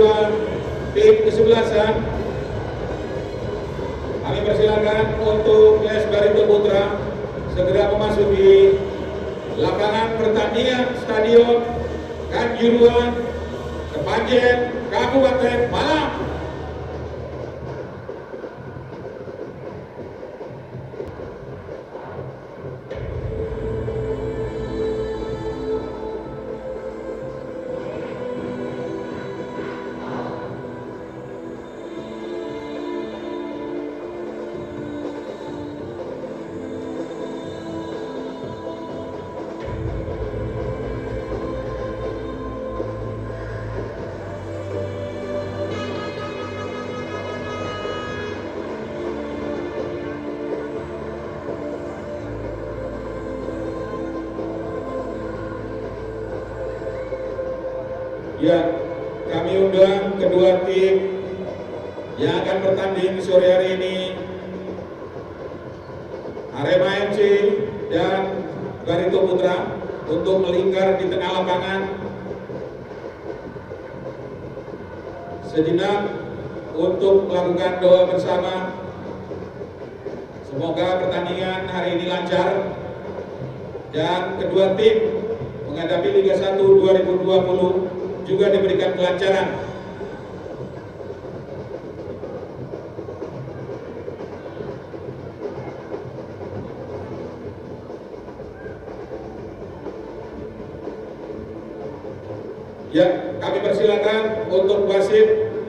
kedua tim kesebelasan. Kami persilakan untuk Les Barito Putra segera memasuki lapangan pertandingan Stadion Kanjuruhan, Kepanjen, Kabupaten Malang. Ya, kami undang kedua tim yang akan bertanding sore hari ini, Arema FC dan Barito Putra, untuk melingkar di tengah lapangan. Sejenak untuk melakukan doa bersama. Semoga pertandingan hari ini lancar dan kedua tim menghadapi Liga 1 2020 juga diberikan kelancaran. Ya, kami persilakan untuk wasit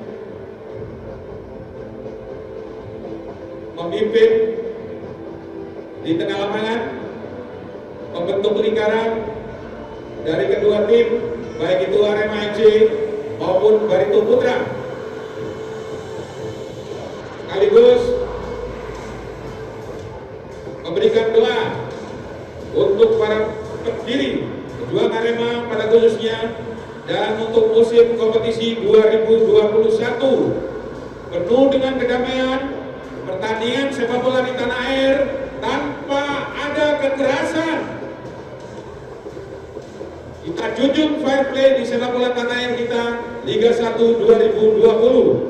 memimpin di tengah lapangan, membentuk lingkaran dari kedua tim, baik itu Arema FC maupun Barito Putra. Sekaligus memberikan doa untuk para pendiri pejuang Arema pada khususnya, dan untuk musim kompetisi 2021 penuh dengan kedamaian, pertandingan sepak bola di tanah air tanpa ada kekerasan. Kita junjung fair play di sepak bola tanah air kita Liga 1 2020.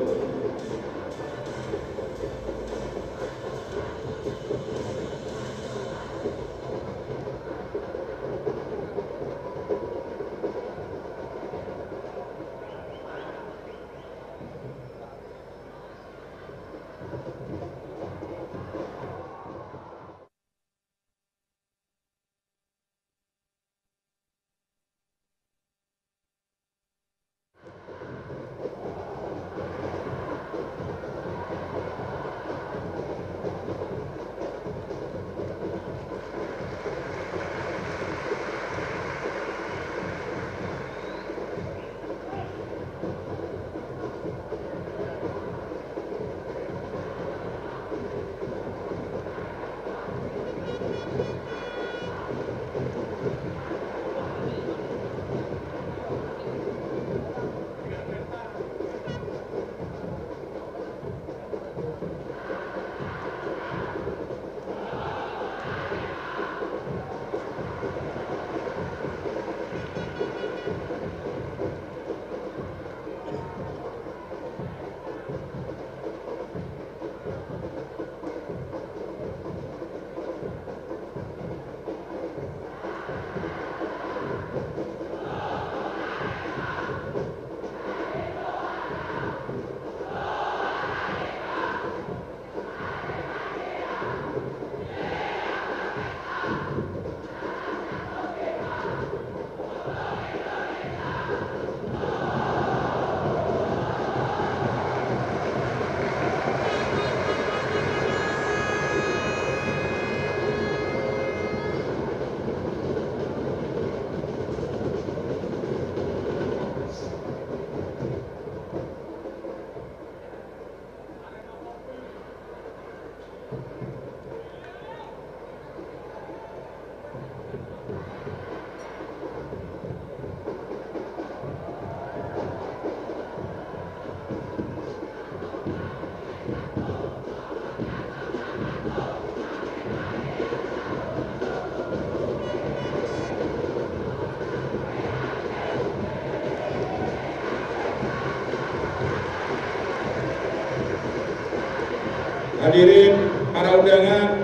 Hadirin para undangan,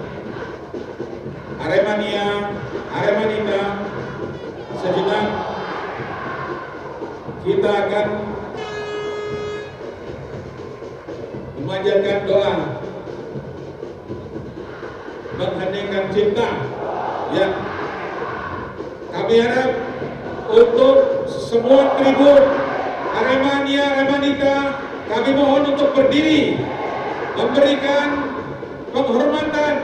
Aremania, Aremanita, sejenak kita akan memanjatkan doa, mengheningkan cipta. Ya, kami harap untuk semua tribun Aremania, Aremanita, kami mohon untuk berdiri memberikan penghormatan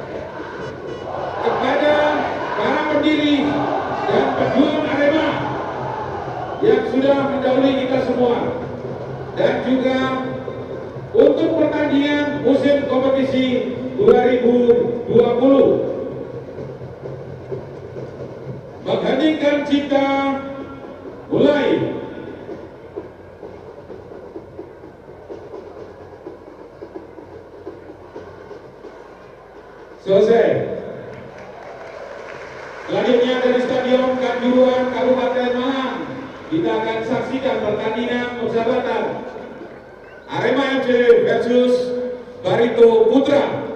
kepada para pendiri dan pejuang Arema yang sudah mendahului kita semua, dan juga untuk pertandingan musim kompetisi 2020. Mengheningkan cipta mulai. Selesai. Selanjutnya dari Stadion Kanjuruhan Kabupaten Malang, kita akan saksikan pertandingan persahabatan Arema FC versus Barito Putra.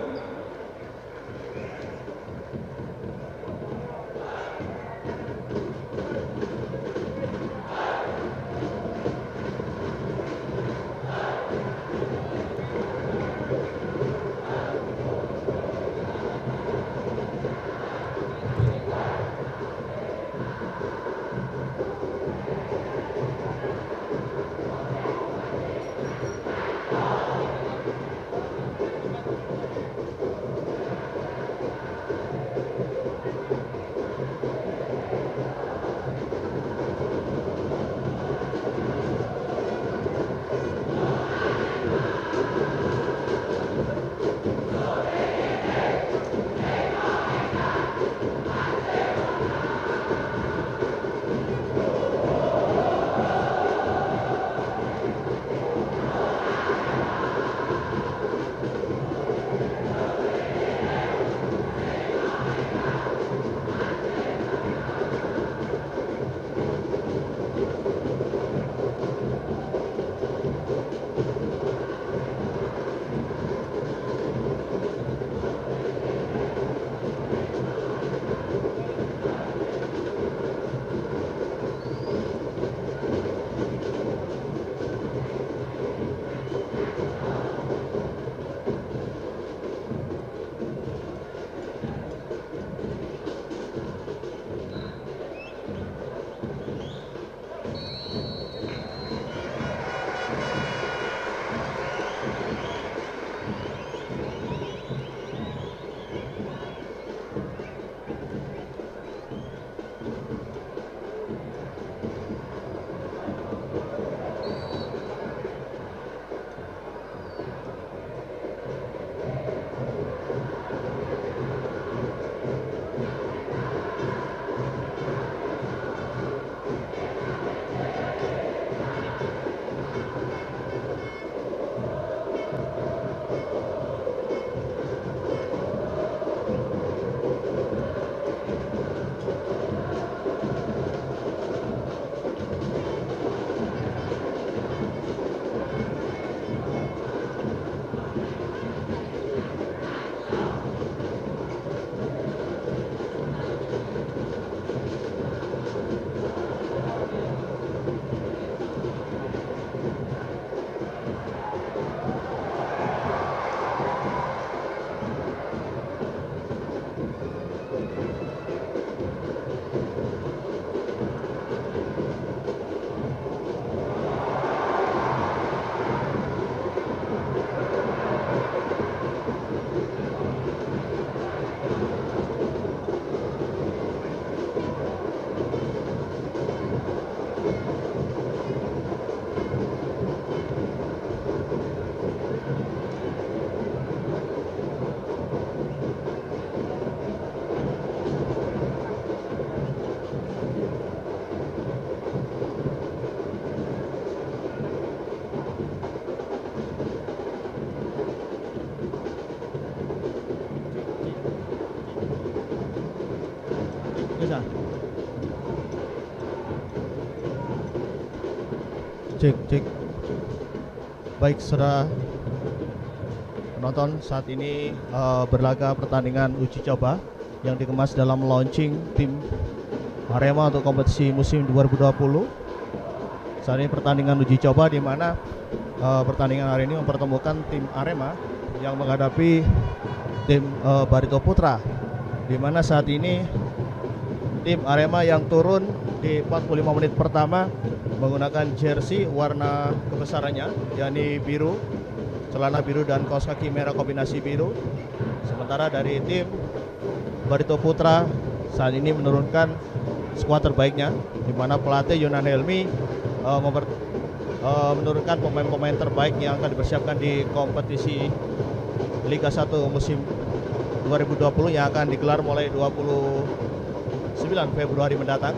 Cek. Baik, saudara penonton, saat ini berlaga pertandingan uji coba yang dikemas dalam launching tim Arema untuk kompetisi musim 2020. Saat ini pertandingan uji coba di mana pertandingan hari ini mempertemukan tim Arema yang menghadapi tim Barito Putra, di mana saat ini tim Arema yang turun di 45 menit pertama menggunakan jersey warna kebesarannya, yakni biru, celana biru dan kaos kaki merah kombinasi biru. Sementara dari tim Barito Putra saat ini menurunkan skuad terbaiknya, di mana pelatih Yonan Helmi menurunkan pemain-pemain terbaik yang akan dipersiapkan di kompetisi Liga 1 musim 2020 yang akan digelar mulai 29 Februari mendatang.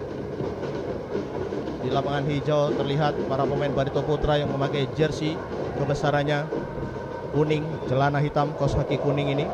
Di lapangan hijau terlihat para pemain Barito Putra yang memakai jersey kebesarannya kuning, celana hitam, kaos kaki kuning ini.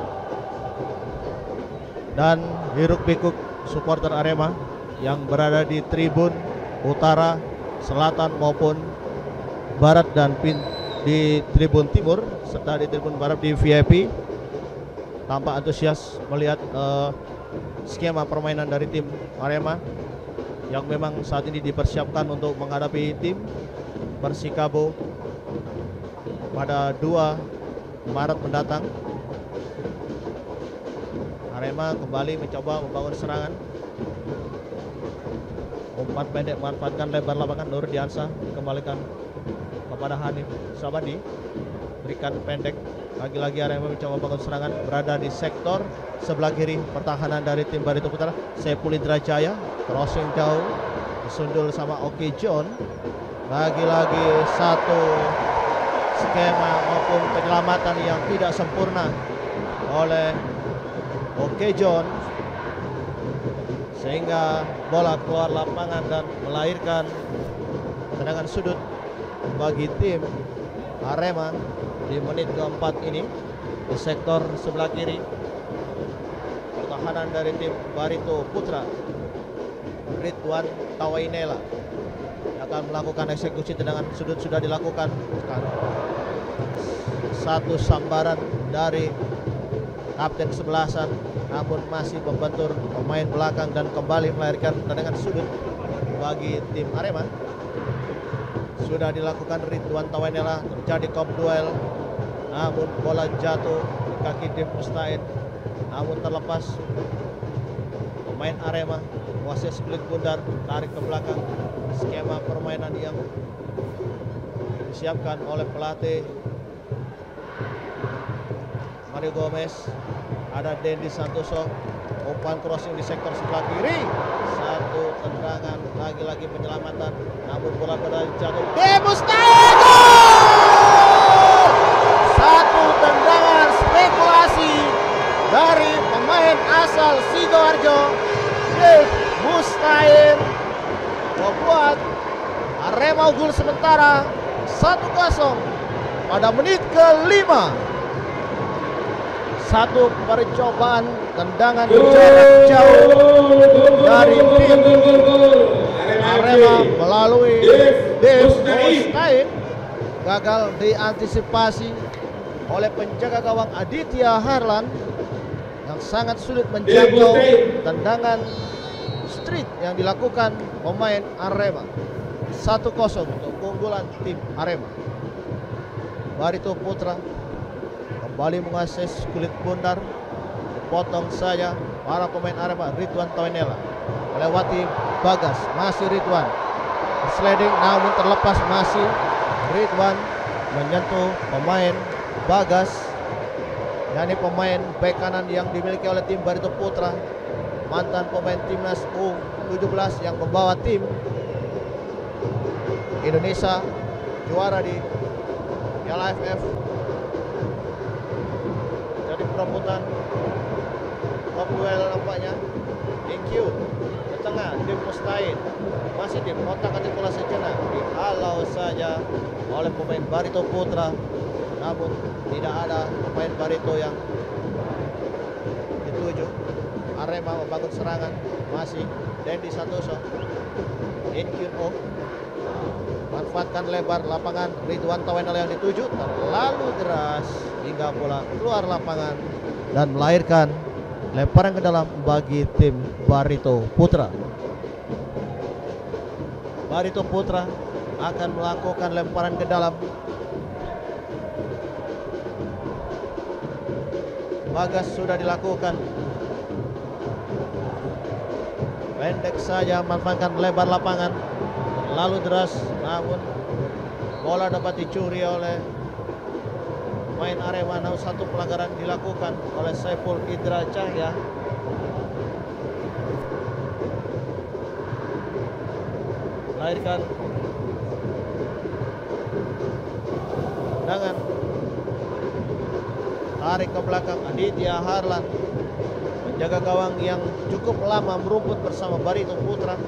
Dan hiruk pikuk supporter Arema yang berada di tribun utara, selatan maupun barat dan di tribun timur serta di tribun barat di VIP tampak antusias melihat skema permainan dari tim Arema yang memang saat ini dipersiapkan untuk menghadapi tim Persikabo pada 2 Maret mendatang. Arema kembali mencoba membangun serangan. Umpan pendek memanfaatkan lebar lapangan. Nur Diansa dikembalikan kepada Hanif Sabandi, berikan pendek. Lagi-lagi Arema mencoba membangun serangan, berada di sektor sebelah kiri pertahanan dari tim Barito Putra. Saiful Indrajaya crossing jauh, disundul sama Oki John. Lagi-lagi satu skema maupun penyelamatan yang tidak sempurna oleh Oki John, sehingga bola keluar lapangan dan melahirkan tendangan sudut bagi tim Arema di menit keempat ini di sektor sebelah kiri pertahanan dari tim Barito Putra. Ridwan Tawainela akan melakukan eksekusi tendangan sudut, sudah dilakukan. Satu sambaran dari kapten sebelasan, namun masih membentur pemain belakang dan kembali melahirkan tendangan sudut bagi tim Arema. Sudah dilakukan Ridwan Tawainela, terjadi kop duel, namun bola jatuh di kaki tim Mustain, namun terlepas. Pemain Arema menguasai split bundar, tarik ke belakang. Skema permainan yang disiapkan oleh pelatih Mario Gomez. Ada Dendi Santoso, umpan crossing di sektor sebelah kiri. Satu tendangan, lagi-lagi penyelamatan, namun bola jatuh. Mustain! Satu tendangan spekulasi dari pemain asal Sidoarjo, Mustain, membuat Arema unggul sementara 1-0 pada menit ke-5. Satu percobaan tendangan jarak jauh dari tim Arema melalui Dev Mustain gagal diantisipasi oleh penjaga gawang Aditya Harlan yang sangat sulit menjangkau tendangan street yang dilakukan pemain Arema. 1-0 untuk keunggulan tim Arema. Barito Putra kembali menguasai kulit bundar, dipotong saja para pemain Arema. Ridwan Tawainela melewati Bagas, masih Ridwan sliding namun terlepas, masih Ridwan menyentuh pemain Bagas, yakni pemain bek kanan yang dimiliki oleh tim Barito Putra, mantan pemain timnas U17 yang membawa tim Indonesia juara di Piala AFF. Jadi perebutan top duel nampaknya. IQ ke tengah, Dim Mustain masih di kotak kaki bola sejenak, dihalau saja oleh pemain Barito Putra, namun tidak ada pemain Barito yang dituju. Arema membangun serangan, masih Dendi Santoso, Inkyun Oh manfaatkan lebar lapangan. Ridwan Tawenal yang dituju terlalu deras hingga bola keluar lapangan dan melahirkan lemparan ke dalam bagi tim Barito Putra. Barito Putra akan melakukan lemparan ke dalam. Bagas sudah dilakukan. Pendek saja manfaatkan lebar lapangan. Terlalu deras, namun bola dapat dicuri oleh main Arema. Namun satu pelanggaran dilakukan oleh Saiful Indra Cahya. Melahirkan tendangan. Tarik ke belakang Aditya Harlan, menjaga gawang yang cukup lama merumput bersama Barito Putra.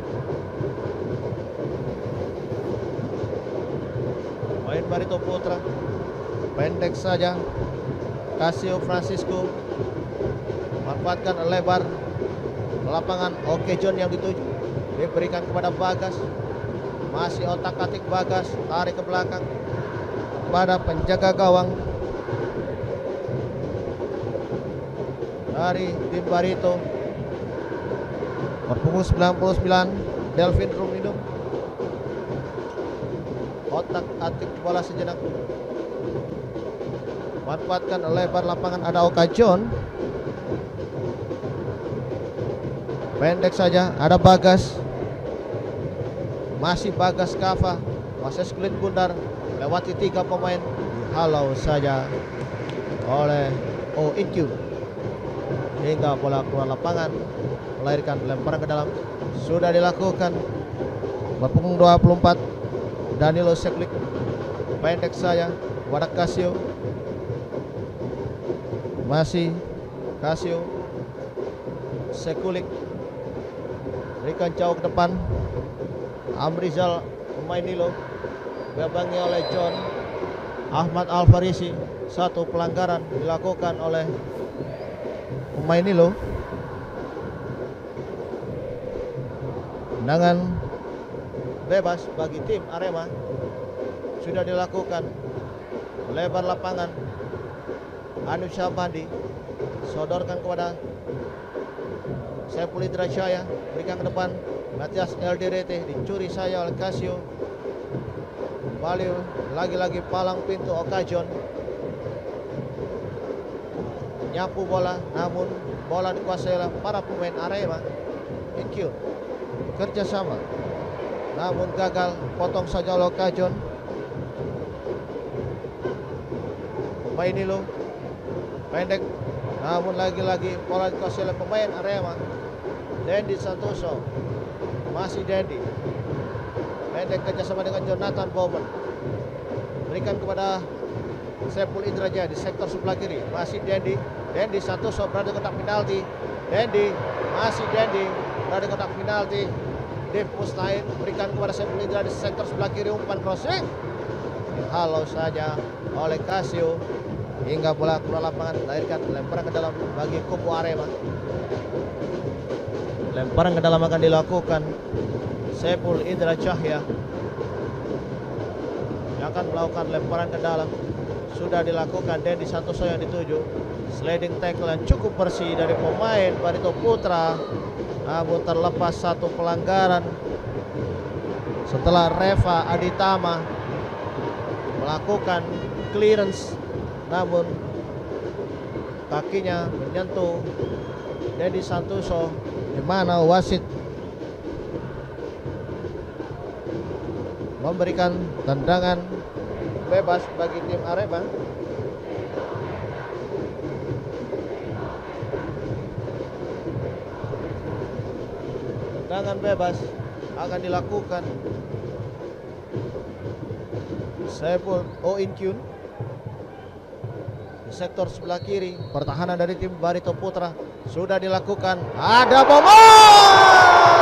Main Barito Putra pendek saja. Casio Francisco manfaatkan lebar lapangan. Oke John yang dituju, diberikan kepada Bagas. Masih otak-atik Bagas, tarik ke belakang pada penjaga gawang dari tim Barito. Berpunggung 99 Delvin Rumino, otak-atik bola sejenak. Manfaatkan lebar lapangan, ada Oka John. Pendek saja, ada Bagas. Masih Bagas Kava. Wases Clint Gundar lewati 3 pemain, dihalau saja oleh OIQ hingga bola keluar lapangan, melahirkan lemparan ke dalam. Sudah dilakukan. Berpunggung 24 Danilo Seklik, pendek saja kepada Casio. Masih Casio Sekulik, berikan jauh ke depan. Amrizal Mainilo dibangi oleh John Ahmad Alfarisi. Satu pelanggaran dilakukan oleh Mainilo. Tendangan bebas bagi tim Arema sudah dilakukan. Lebar lapangan, Anu Syabandi sodorkan kepada Saiful Indra Cahya, berikan ke depan. Matias LDRT dicuri saya oleh Casio. Kembali lagi-lagi palang pintu Okajon. Nyapu bola, namun bola dikuasai oleh para pemain Arema. IQ kerjasama, namun gagal, potong saja oleh Okajon. Mainilo pendek, namun lagi-lagi bola dikuasai oleh pemain Arema. Dendi Santoso, masih Dendi, pendek kerjasama dengan Jonathan Bowman, berikan kepada Saiful Indra Jaya di sektor sebelah kiri. Masih Dendi, Dendi Santoso berada di kotak penalti. Dendi, masih Dendi berada di kotak penalti. Dev Mustain berikan kepada Saiful Indra di sektor sebelah kiri, umpan crossing dihalau saja oleh Casio hingga bola keluar lapangan, melahirkan lemparan ke dalam bagi kubu Arema. Lemparan ke dalam akan dilakukan Saiful Indra Cahya yang akan melakukan lemparan ke dalam. Sudah dilakukan Dendi Santoso yang dituju. Sliding tackle yang cukup bersih dari pemain Barito Putra, namun terlepas satu pelanggaran setelah Reva Aditama melakukan clearance, namun kakinya menyentuh Dendi Santoso, di mana wasit memberikan tendangan bebas bagi tim Arema. Tendangan bebas akan dilakukan Saiful Oinkyun di sektor sebelah kiri. Pertahanan dari tim Barito Putra sudah dilakukan. Ada Bowman,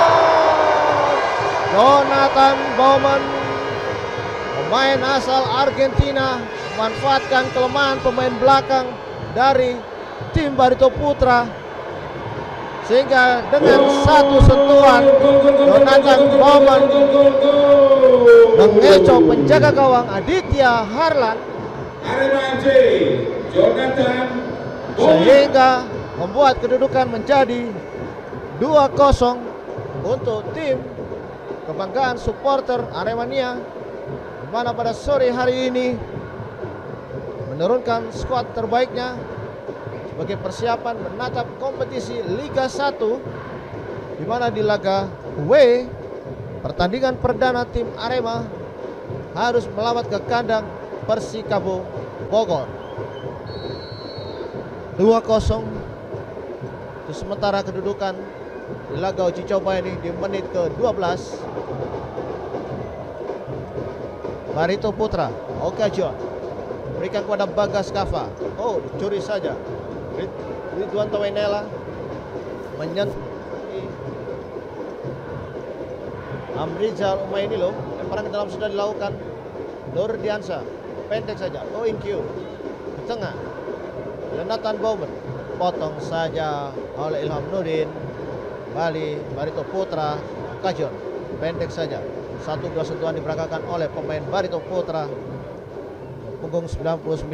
Jonathan Bowman, pemain asal Argentina, memanfaatkan kelemahan pemain belakang dari tim Barito Putra. sehingga dengan satu sentuhan Jonathan Bowman mengecoh penjaga gawang Aditya Harlan Arema FC Jonathan Bowman sehingga membuat kedudukan menjadi 2-0 untuk tim kebanggaan supporter Aremania, di mana pada sore hari ini menurunkan skuad terbaiknya sebagai persiapan menatap kompetisi Liga 1, di mana di laga away pertandingan perdana tim Arema harus melawat ke kandang Persikabo Bogor. 2-0 itu sementara kedudukan di laga uji coba ini di menit ke-12. Barito Putra, Okajon berikan kepada Bagas Kava. Oh, dicuri saja. Ridwan Tawainela menyentuh Amrizal Umainilo. Lemparan ke dalam sudah dilakukan. Nur Diansa pendek saja. Oh, in Q ke tengah. Jonathan Bowman potong saja oleh Ilham Nurdin. Bali Barito Putra, Kajon pendek saja. 1-2 sentuhan diperagakan oleh pemain Barito Putra. Punggung 99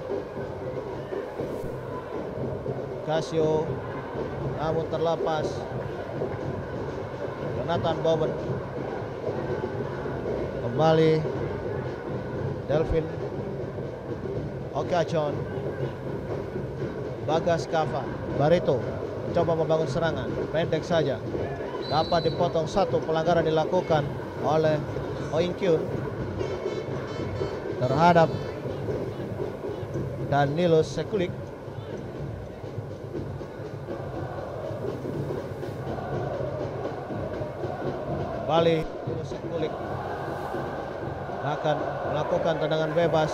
Casio, namun terlepas. Jonathan Bowman kembali. Delvin Okajon, Bagas Kava. Barito coba membangun serangan, pendek saja, dapat dipotong. Satu pelanggaran dilakukan oleh Oinkyun terhadap Danilo Sekulik. Bali Danilo Sekulik akan melakukan tendangan bebas.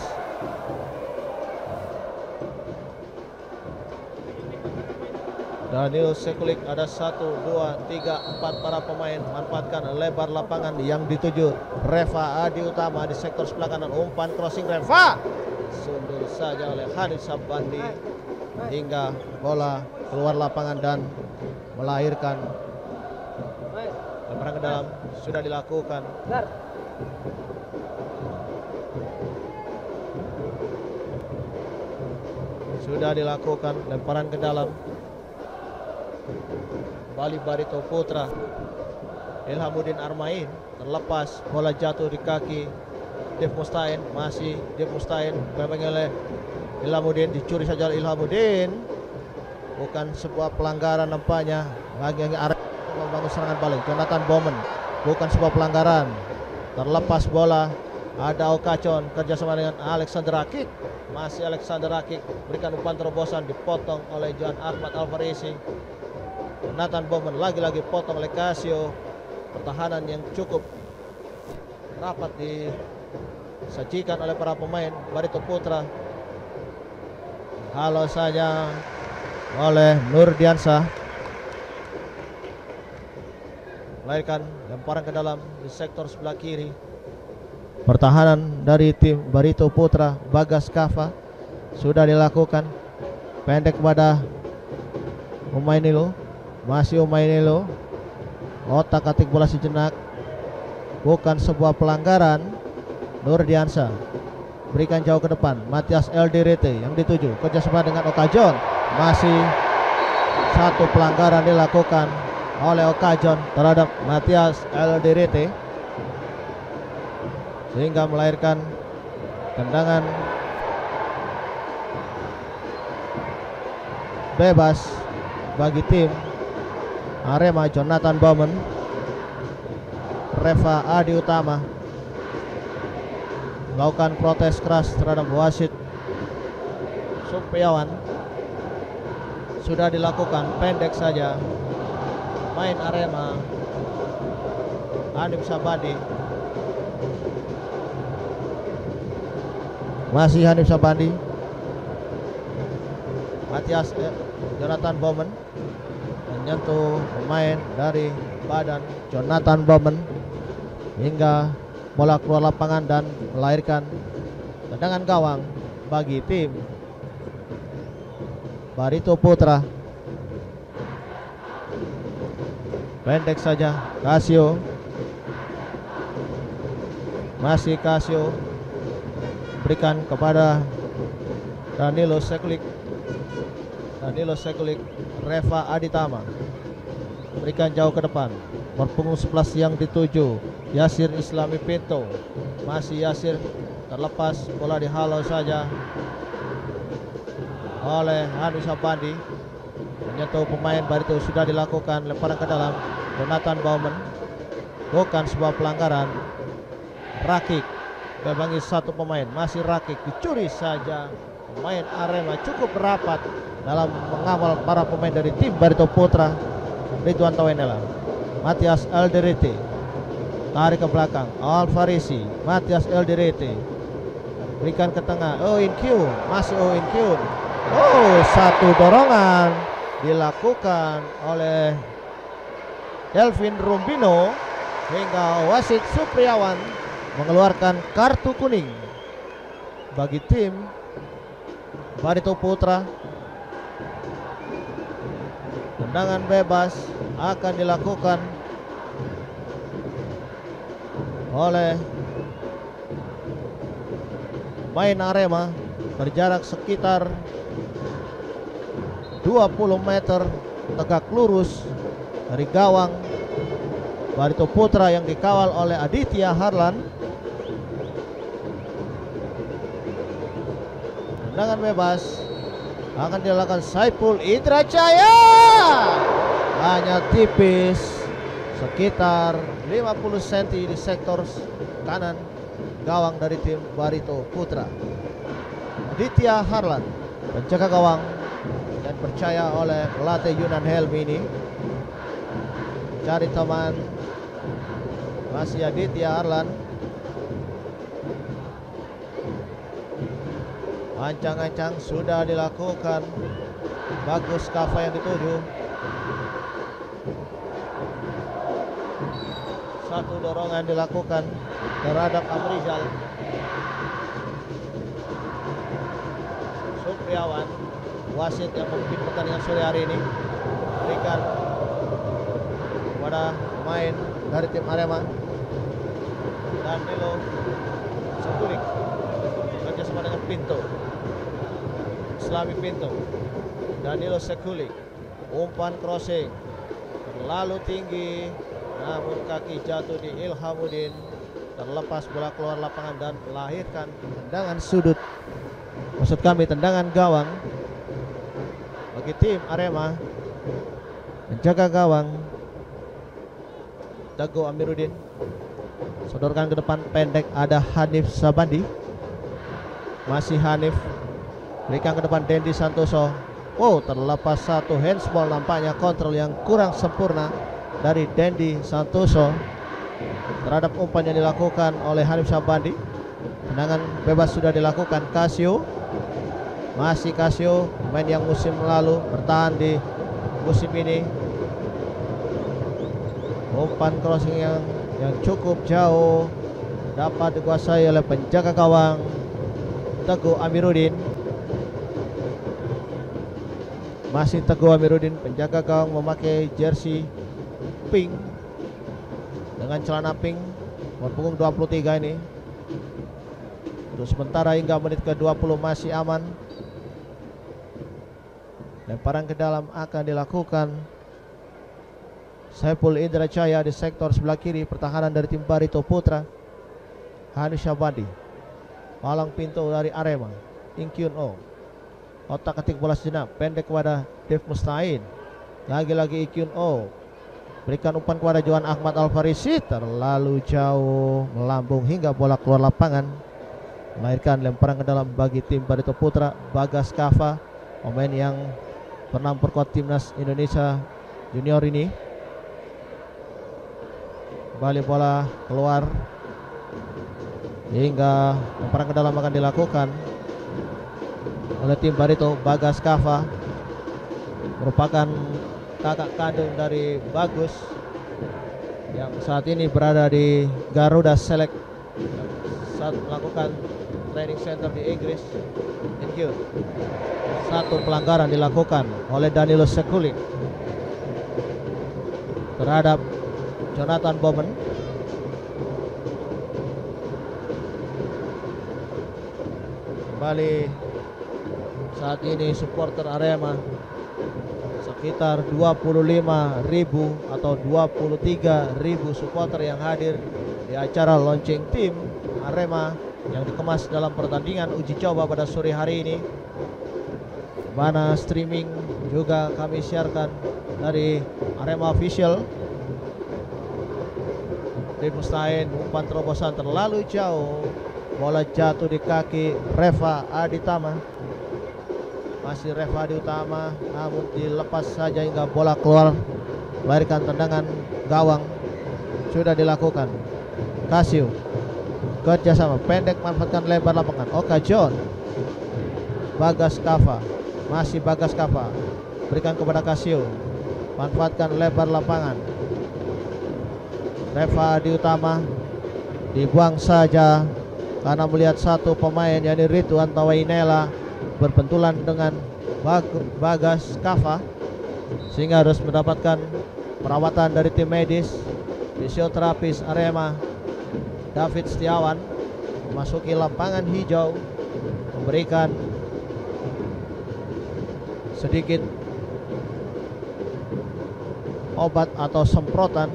Danilo Sekulik ada 1, 2, 3, 4 para pemain manfaatkan lebar lapangan yang dituju Reva Adi Utama di sektor sebelah kanan. Umpan crossing Reva sundur saja oleh Hanif Sabandi hingga bola keluar lapangan dan melahirkan lemparan ke dalam. Sudah dilakukan. Sudah dilakukan lemparan ke dalam. Bali Barito Putra. Ilhamuddin Armain terlepas, bola jatuh di kaki Dev Mustain. Masih Dev Mustain memang oleh Ilhamuddin, dicuri saja oleh Ilhamuddin. Bukan sebuah pelanggaran nampaknya. Lagi arah membangun serangan balik. Jonathan Bowman, bukan sebuah pelanggaran. Terlepas bola, ada Okacon kerjasama dengan Alexander Rakik. Masih Alexander Rakik berikan umpan terobosan, dipotong oleh Johan Ahmad Alvarezi. Jonathan Bowman lagi-lagi potong oleh Casio. Pertahanan yang cukup rapat disajikan oleh para pemain Barito Putra. Halo saja oleh Nur Diansa. Melahirkan lemparan ke dalam di sektor sebelah kiri. Pertahanan dari tim Barito Putra, Bagas Kava sudah dilakukan. Pendek kepada Umainilo. Masih Umainilo. Otak-atik bola sejenak. Bukan sebuah pelanggaran. Nur Diansa berikan jauh ke depan. Matias Eldirete yang dituju kerjasama dengan Okajon. Masih satu pelanggaran dilakukan oleh Okajon terhadap Matias Eldirete, sehingga melahirkan tendangan bebas bagi tim Arema. Jonathan Bowman, Reva Adi Utama melakukan protes keras terhadap wasit Supiawan. Sudah dilakukan, pendek saja main Arema. Hanif Sabandi, masih Hanif Sabandi. Matias Jonathan Bowman menyentuh pemain dari badan Jonathan Bowman hingga bola keluar lapangan dan melahirkan tendangan gawang bagi tim Barito Putra. Pendek saja Casio. Masih Casio. Berikan kepada Danilo Sekulik. Reva Aditama. Berikan jauh ke depan. Berpunggung 11 yang dituju Yasir Islami Pinto. Masih Yasir, terlepas, bola dihalau saja oleh Hanif Sabandi. Menyentuh pemain Barito, sudah dilakukan lemparan ke dalam. Jonathan Bauman. Bukan sebuah pelanggaran. Rakik bebangi satu pemain. Masih Rakik, dicuri saja pemain Arema. Cukup rapat dalam mengawal para pemain dari tim Barito Putra. Ridwan Tawenela, Matias Elderete, tarik ke belakang, Alfarisi, Matias Elderete, berikan ke tengah, Oin Kyun, masih Oin Kyun. Satu dorongan dilakukan oleh Delvin Rumbino hingga wasit Supriyawan mengeluarkan kartu kuning bagi tim Barito Putra. Tendangan bebas akan dilakukan oleh main Arema berjarak sekitar 20 meter tegak lurus dari gawang Barito Putra yang dikawal oleh Aditya Harlan. Tendangan bebas akan dilakukan Saiful Indrajaya. Hanya tipis sekitar 50 cm di sektor kanan gawang dari tim Barito Putra. Aditya Harlan, penjaga gawang dan percaya oleh pelatih Yunan Helmi ini. Cari teman, masih Aditya Harlan. Ancang-ancang sudah dilakukan. Bagus Kava yang dituju. Satu dorongan dilakukan terhadap Amrizal. Supriyawan, wasit yang memimpin pertandingan sore hari ini, berikan kepada pemain dari tim Arema. Danilo Sekulik kerjasama dengan Pinto, Islami Pinto. Danilo Sekulik, umpan crossing terlalu tinggi, namun kaki jatuh di Ilhamuddin. Terlepas bola keluar lapangan dan melahirkan tendangan sudut. Maksud kami tendangan gawang bagi tim Arema. Menjaga gawang Dago Amiruddin. Sodorkan ke depan pendek, ada Hanif Sabandi. Masih Hanif, berikan ke depan Dendi Santoso. Terlepas satu handsball, nampaknya kontrol yang kurang sempurna dari Dendi Santoso terhadap umpan yang dilakukan oleh Hanif Sabandi. Tendangan bebas sudah dilakukan Casio. Masih Casio, pemain yang musim lalu bertahan di musim ini. Umpan crossing yang cukup jauh dapat dikuasai oleh penjaga gawang Teguh Amiruddin. Masih Teguh Amiruddin, penjaga gawang memakai jersey pink dengan celana pink, berpunggung 23 ini. Untuk sementara hingga menit ke-20 masih aman. Lemparan ke dalam akan dilakukan Saiful Indrajaya di sektor sebelah kiri pertahanan dari tim Barito Putra. Hanif Sabandi, palang pintu dari Arema, Inkyun Oh. Otak ketik bola sejenak, pendek kepada Dev Mustain. Lagi-lagi Inkyun Oh, berikan umpan kepada Johan Ahmad Alfarisi, terlalu jauh, melambung hingga bola keluar lapangan, melahirkan lemparan ke dalam bagi tim Barito Putra. Bagas Kava, pemain yang pernah memperkuat timnas Indonesia junior ini. Kembali bola keluar hingga lemparan ke dalam akan dilakukan oleh tim Barito. Bagas Kava merupakan kakak kandung dari Bagus yang saat ini berada di Garuda Select saat melakukan training center di Inggris. Satu pelanggaran dilakukan oleh Danilo Sekulik. terhadap Jonathan Bowman. Kembali saat ini supporter Arema sekitar 25.000 atau 23.000 supporter yang hadir di acara launching tim Arema yang dikemas dalam pertandingan uji coba pada sore hari ini, mana streaming juga kami siarkan dari Arema Official. Dave Mustain, umpan terobosan terlalu jauh, bola jatuh di kaki Reva Aditama. Masih Reva Aditama, namun dilepas saja hingga bola keluar, melahirkan tendangan gawang. Sudah dilakukan Kasio, kerjasama pendek, manfaatkan lebar lapangan. Oka John, Bagas Kava, masih Bagas Kava, berikan kepada Kasio, manfaatkan lebar lapangan. Reva Aditama dibuang saja karena melihat satu pemain yakni Ridwan Tawainela berbentulan dengan Bagas Kava, sehingga harus mendapatkan perawatan dari tim medis. Fisioterapis Arema David Setiawan memasuki lapangan hijau, memberikan sedikit obat atau semprotan.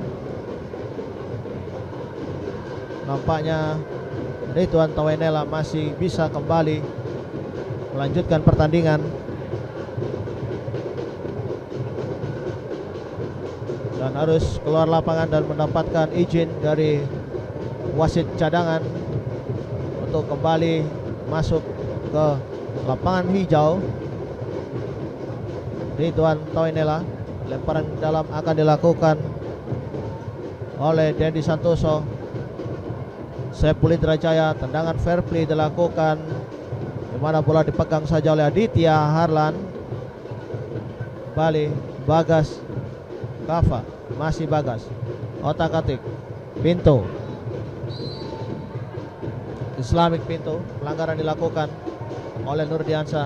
Nampaknya Ridwan Tawainela masih bisa kembali melanjutkan pertandingan, dan harus keluar lapangan dan mendapatkan izin dari wasit cadangan untuk kembali masuk ke lapangan hijau. Ridwan Tawainela, lemparan dalam akan dilakukan oleh Dendi Santoso. Saiful Indrajaya, tendangan fair play dilakukan, di mana bola dipegang saja oleh Aditya Harlan. Balik Bagas Kava, masih Bagas, otak-atik Pinto, Islamic Pinto. Pelanggaran dilakukan oleh Nurdiansa.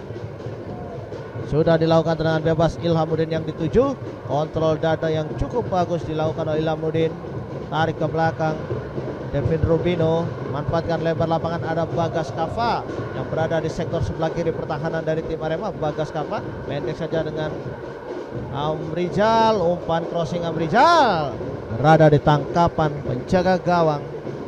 Sudah dilakukan tendangan bebas Ilhamuddin yang dituju. Kontrol dada yang cukup bagus dilakukan oleh Ilhamuddin. Tarik ke belakang Devin Rubino, manfaatkan lebar lapangan. Ada Bagas Kava yang berada di sektor sebelah kiri pertahanan dari tim Arema. Bagas Kava pendek saja dengan Amrijal, umpan crossing Amrijal berada di tangkapan penjaga gawang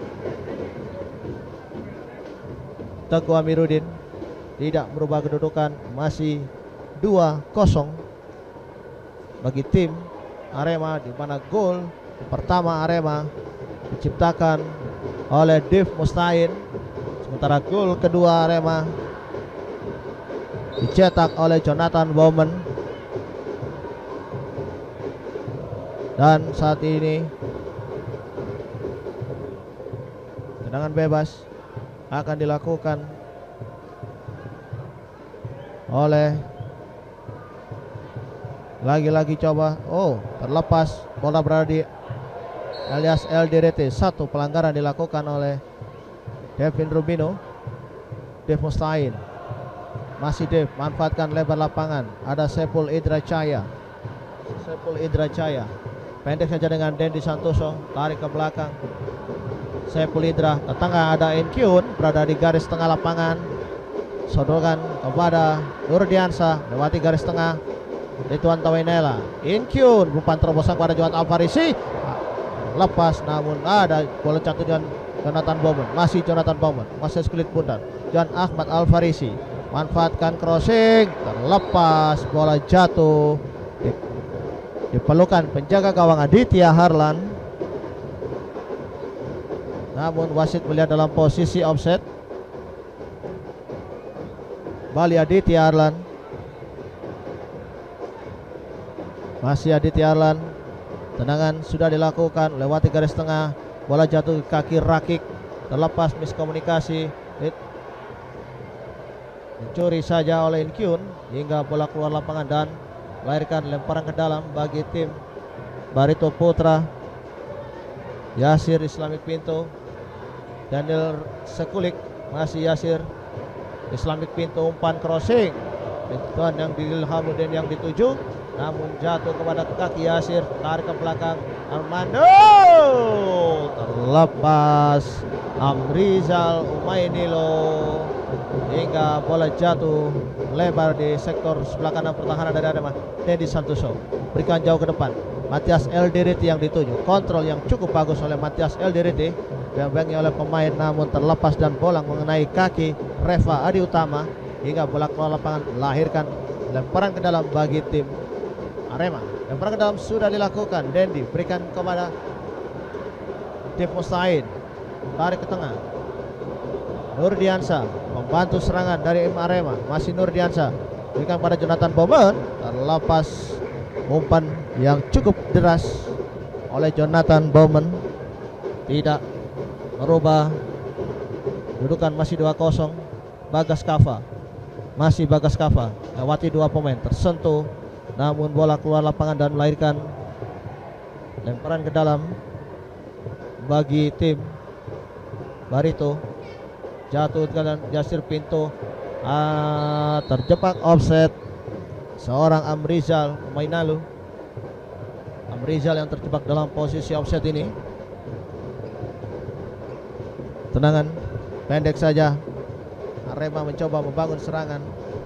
Teguh Amiruddin. Tidak merubah kedudukan, masih 2-0 bagi tim Arema, di mana gol pertama Arema diciptakan oleh Dave Mustain, sementara gol kedua Arema dicetak oleh Jonathan Bowman. Dan saat ini tendangan bebas akan dilakukan oleh lagi-lagi coba. Terlepas, bola berada di alias LDRT. Satu pelanggaran dilakukan oleh Devin Rubino. Dave Mustain, masih Dave, manfaatkan lebar lapangan. Ada Saiful Indrajaya. Saiful Indrajaya pendek saja dengan Dendi Santoso, tarik ke belakang. Saiful Indra ke tengah, ada Inkyun berada di garis tengah lapangan. Sodorkan kepada Nurdiansa, lewati garis tengah. Ridwan Tawainela, Inkyun, umpan terobosan kepada Johan Alfarisi, lepas, namun ada bola jatuh dengan Jonathan Bowman. Masih Jonathan Bowman, masih kulit bundar. Johan Ahmad Alfarisi manfaatkan crossing, terlepas, bola jatuh dipelukan penjaga gawang Aditya Harlan, namun wasit melihat dalam posisi offset. Bali Aditya Harlan, masih Aditya Harlan. Tendangan sudah dilakukan, lewati garis tengah, bola jatuh ke kaki Rakik, terlepas, miskomunikasi, dicuri saja oleh Inkyun hingga bola keluar lapangan dan melahirkan lemparan ke dalam bagi tim Barito Putra. Yasir Islamic Pinto, Daniel Sekulik, masih Yasir Islamic Pinto, umpan crossing Ridwan yang Ilhamuddin yang dituju, namun jatuh kepada kaki Yasir, tarik ke belakang Armando, terlepas Amrizal Umainilo hingga bola jatuh lebar di sektor sebelah kanan pertahanan dari Arema. Dedi Santoso berikan jauh ke depan, Matias Eldiriti yang dituju, kontrol yang cukup bagus oleh Matias Eldiriti, diambangi oleh pemain namun terlepas dan bola mengenai kaki Reva Adi Utama hingga bola keluar lapangan, lahirkan lemparan ke dalam bagi tim Arema. Lemparan ke dalam sudah dilakukan, Dendi berikan kepada Dev Mustahin, tarik ke tengah, Nurdiansa membantu serangan dari Arema, masih Nurdiansa berikan pada Jonathan Bowman, terlepas umpan yang cukup deras oleh Jonathan Bowman tidak merubah kedudukan, masih 2-0. Bagas Kava, masih Bagas Kava lewati dua pemain, tersentuh namun bola keluar lapangan dan melahirkan lemparan ke dalam bagi tim Barito. Jatuh ke dalam Yasir Pinto, terjebak offset seorang Amrizal Umainalo. Amrizal yang terjebak dalam posisi offset ini. Tendangan pendek saja, Arema mencoba membangun serangan.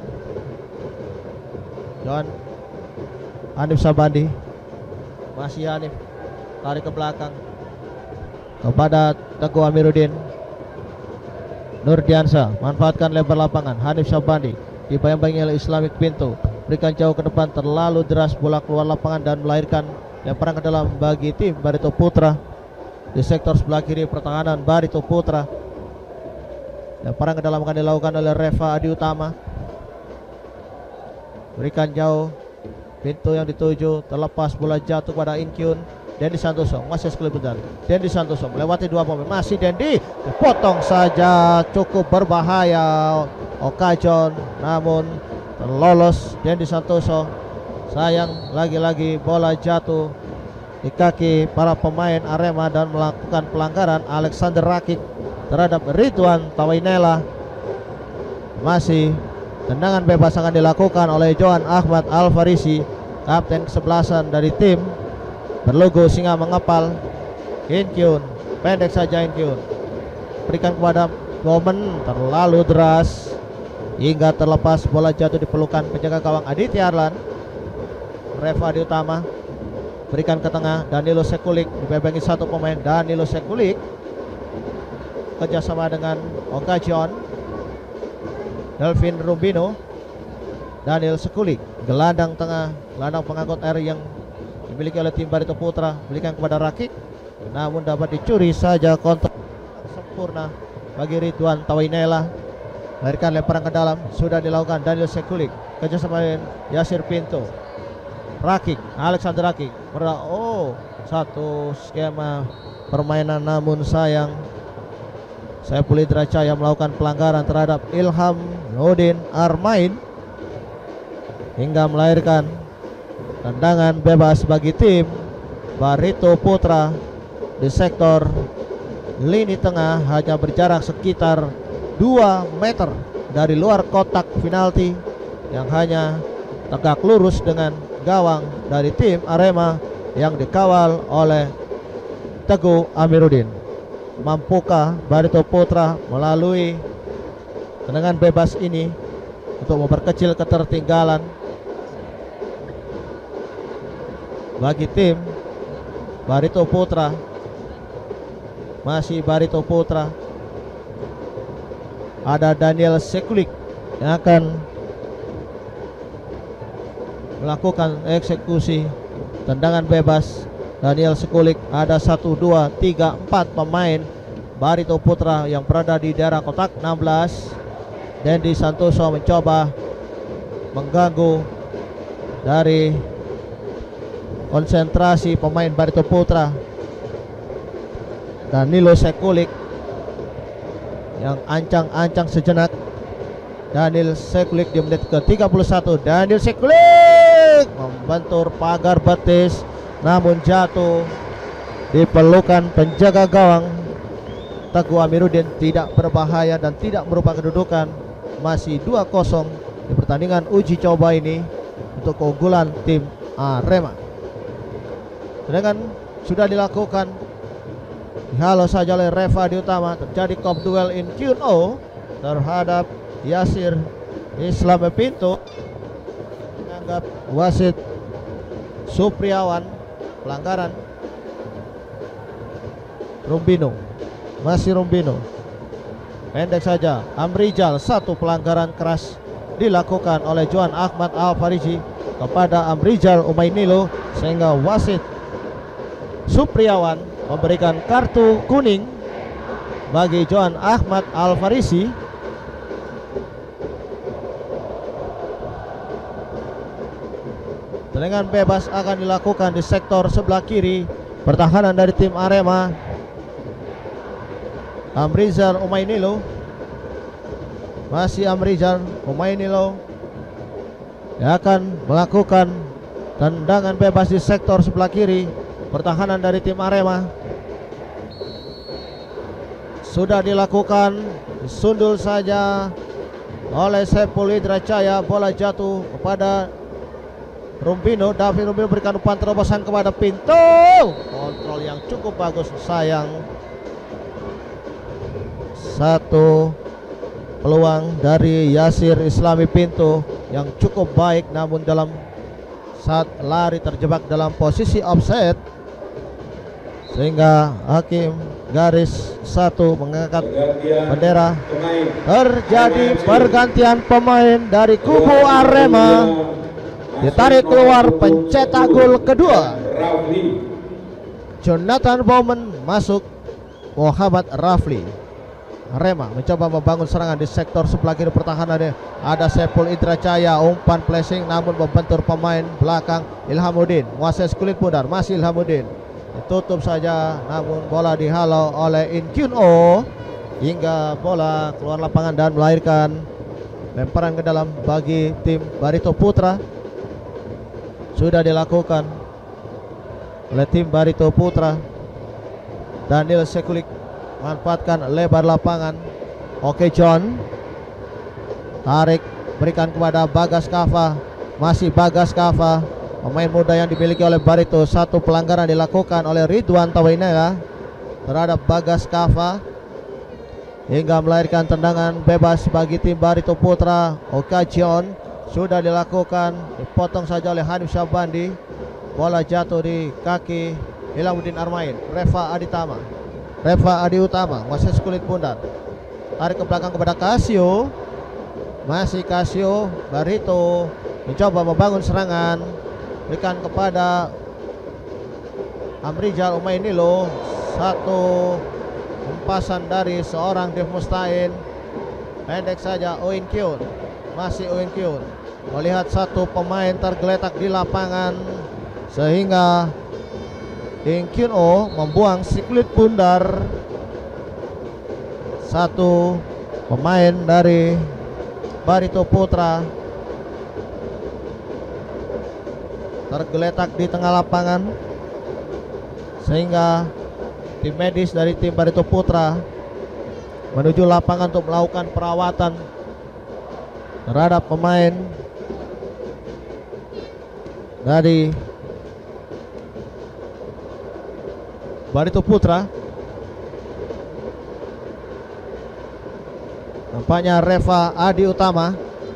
John Hanif Sabandi, masih Hanif, tarik ke belakang kepada Teguh Amiruddin. Nurdiansa manfaatkan lebar lapangan, Hanif Sabandi dibayang-bayangi oleh Islamic Pinto, berikan jauh ke depan, terlalu deras, bola keluar lapangan dan melahirkan lemparan ke dalam bagi tim Barito Putra di sektor sebelah kiri pertahanan Barito Putra. Lemparan ke dalam akan dilakukan oleh Reva Adi Utama, berikan jauh, Pintu yang dituju, terlepas, bola jatuh pada Inkyun. Dendi Santoso masih sekali berjalan, Dendi Santoso melewati dua pemain, masih Dendi, dipotong saja, cukup berbahaya Okajon, namun terlolos Dendi Santoso. Sayang, lagi-lagi bola jatuh di kaki para pemain Arema dan melakukan pelanggaran Alexander Rakik terhadap Ridwan Tawainela. Masih tendangan bebas akan dilakukan oleh Johan Ahmad Al-Farisi, kapten kesebelasan dari tim berlogo singa mengepal. Inkyun, pendek saja Inkyun, berikan kepada Bowman, terlalu deras hingga terlepas, bola jatuh di pelukan penjaga gawang Aditya Arlan. Reva Adi Utama berikan ke tengah, Danilo Sekulik dibebengi satu pemain, Danilo Sekulik kerjasama dengan Okajon, Delvin Rubino, Daniel Sekulik, gelandang tengah, gelandang pengangkut air yang dimiliki oleh tim Barito Putra, berikan kepada Rakik, namun dapat dicuri saja, kontrol sempurna bagi Ridwan Tawainela. Melahirkan lemparan ke dalam, sudah dilakukan Daniel Sekulik kerjasama dengan Yasir Pinto. Rakik, Alexander Rakik, satu skema permainan, namun sayang Saiful Hidra Cahya melakukan pelanggaran terhadap Ilham Nurdin Armain hingga melahirkan tendangan bebas bagi tim Barito Putra di sektor lini tengah, hanya berjarak sekitar 2 meter dari luar kotak penalti yang hanya tegak lurus dengan gawang dari tim Arema yang dikawal oleh Teguh Amiruddin. Mampukah Barito Putra melalui tendangan bebas ini untuk memperkecil ketertinggalan bagi tim Barito Putra? Masih Barito Putra, ada Daniel Sekulik yang akan melakukan eksekusi tendangan bebas. Daniel Sekulik, ada 1, 2, 3, 4 pemain Barito Putra yang berada di daerah kotak 16. Dendi Santoso mencoba mengganggu dari konsentrasi pemain Barito Putra. Danilo Sekulik yang ancang-ancang sejenak. Daniel Sekulik di menit ke-31. Daniel Sekulik membentur pagar betis, namun jatuh di pelukan penjaga gawang Teguh Amiruddin, tidak berbahaya dan tidak merubah kedudukan. Masih 2-0 di pertandingan uji coba ini untuk keunggulan tim Arema. Sedangkan sudah dilakukan dihalau saja oleh Reva Adi Utama. Terjadi kop duel in Q&O terhadap Yasir Islam Pinto. Menganggap wasit Supriawan pelanggaran. Rumbino, masih Rumbino. Pendek saja Amrijal, satu pelanggaran keras dilakukan oleh Johan Ahmad Al-Fariji kepada Amrijal Umainilo, sehingga wasit Supriawan memberikan kartu kuning bagi Johan Ahmad Al-Fariji. Tendangan bebas akan dilakukan di sektor sebelah kiri pertahanan dari tim Arema. Amrijal Umainilo, masih Amrijal Umainilo yang akan melakukan tendangan bebas di sektor sebelah kiri pertahanan dari tim Arema. Sudah dilakukan, disundul saja oleh Saiful Hidrajaya. Bola jatuh kepada Rumbino. David Rumbino berikan umpan terobosan kepada Pinto. Kontrol yang cukup bagus, sayang. Satu peluang dari Yasir Islami Pinto yang cukup baik, namun dalam saat lari terjebak dalam posisi offset, sehingga hakim garis satu mengangkat bendera. Terjadi pergantian pemain dari kubu Arema. Ditarik keluar pencetak gol kedua, Jonathan Bowman masuk, Muhammad Rafli. Arema mencoba membangun serangan di sektor sebelah kiri pertahanannya. Ada Saiful Hidrajaya, umpan flashing namun membentur pemain belakang Ilhamuddin. Muases kulit pudar, masih Ilhamuddin. Ditutup saja, namun bola dihalau oleh Inkyun-Oh hingga bola keluar lapangan dan melahirkan lemparan ke dalam bagi tim Barito Putra. Sudah dilakukan oleh tim Barito Putra. Daniel Sekulik manfaatkan lebar lapangan. Oke John, tarik, berikan kepada Bagas Kava. Masih Bagas Kava, pemain muda yang dimiliki oleh Barito. Satu pelanggaran dilakukan oleh Ridwan Tawainega terhadap Bagas Kava hingga melahirkan tendangan bebas bagi tim Barito Putra. Oke John sudah dilakukan, dipotong saja oleh Hanif Syabandi. Bola jatuh di kaki Ilhamuddin Armain. Reva Adi Utama, masih kulit pundar, tarik ke belakang kepada Casio. Masih Casio. Barito mencoba membangun serangan, berikan kepada Amrijal Umainilo. Satu hempasan dari seorang Dev Mustain. Pendek saja Oin Kyun, masih Oin Kyun melihat satu pemain tergeletak di lapangan, sehingga Inkyun-Oh membuang si kulit pundar. Satu pemain dari Barito Putra tergeletak di tengah lapangan, sehingga tim medis dari tim Barito Putra menuju lapangan untuk melakukan perawatan terhadap pemain dari Barito Putra. Nampaknya Reva Adi Utama.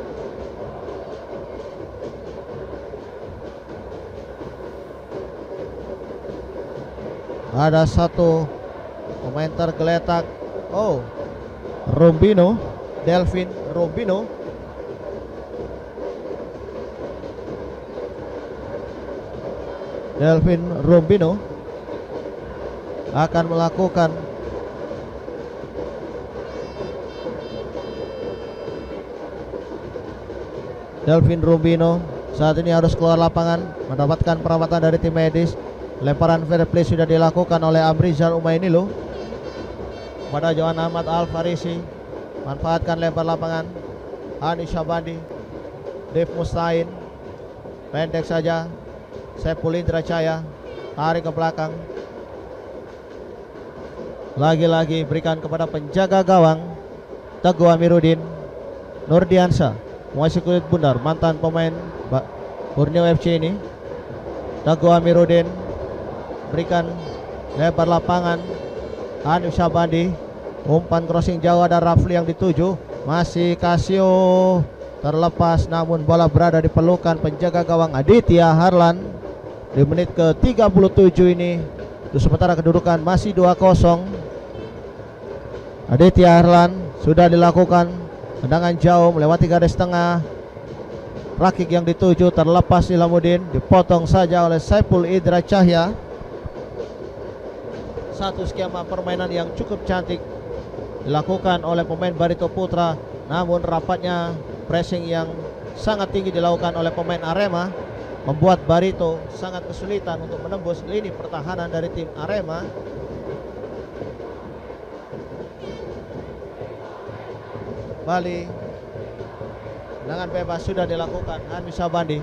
Ada satu pemain tergeletak. Oh, Rumbino, Delvin Rumbino. Delvin Rumbino akan melakukan Delvin Rumbino saat ini harus keluar lapangan mendapatkan perawatan dari tim medis. Lemparan fair play sudah dilakukan oleh Amrijal Umainilo pada Johan Ahmad Al-Farisi. Manfaatkan lempar lapangan Hani Syabandi, Dev Mustain. Pendek saja Saiful Hidrajaya, tarik ke belakang. Lagi-lagi berikan kepada penjaga gawang Teguh Amiruddin. Nurdiansyah, masih kulit bundar, mantan pemain Borneo FC ini. Teguh Amiruddin berikan lebar lapangan. Hanif Syahbandi, umpan crossing jauh, ada Rafli yang dituju. Masih Casio terlepas, namun bola berada di pelukan penjaga gawang Aditya Harlan. Di menit ke-37 ini, untuk sementara kedudukan masih 2-0. Aditya Harlan sudah dilakukan tendangan jauh melewati garis tengah. Rakik yang dituju terlepas Ilamuddin, dipotong saja oleh Saiful Idra Cahya. Satu skema permainan yang cukup cantik dilakukan oleh pemain Barito Putra, namun rapatnya pressing yang sangat tinggi dilakukan oleh pemain Arema membuat Barito sangat kesulitan untuk menembus lini pertahanan dari tim Arema. Bali, tendangan bebas sudah dilakukan. Hanif Syahbandi,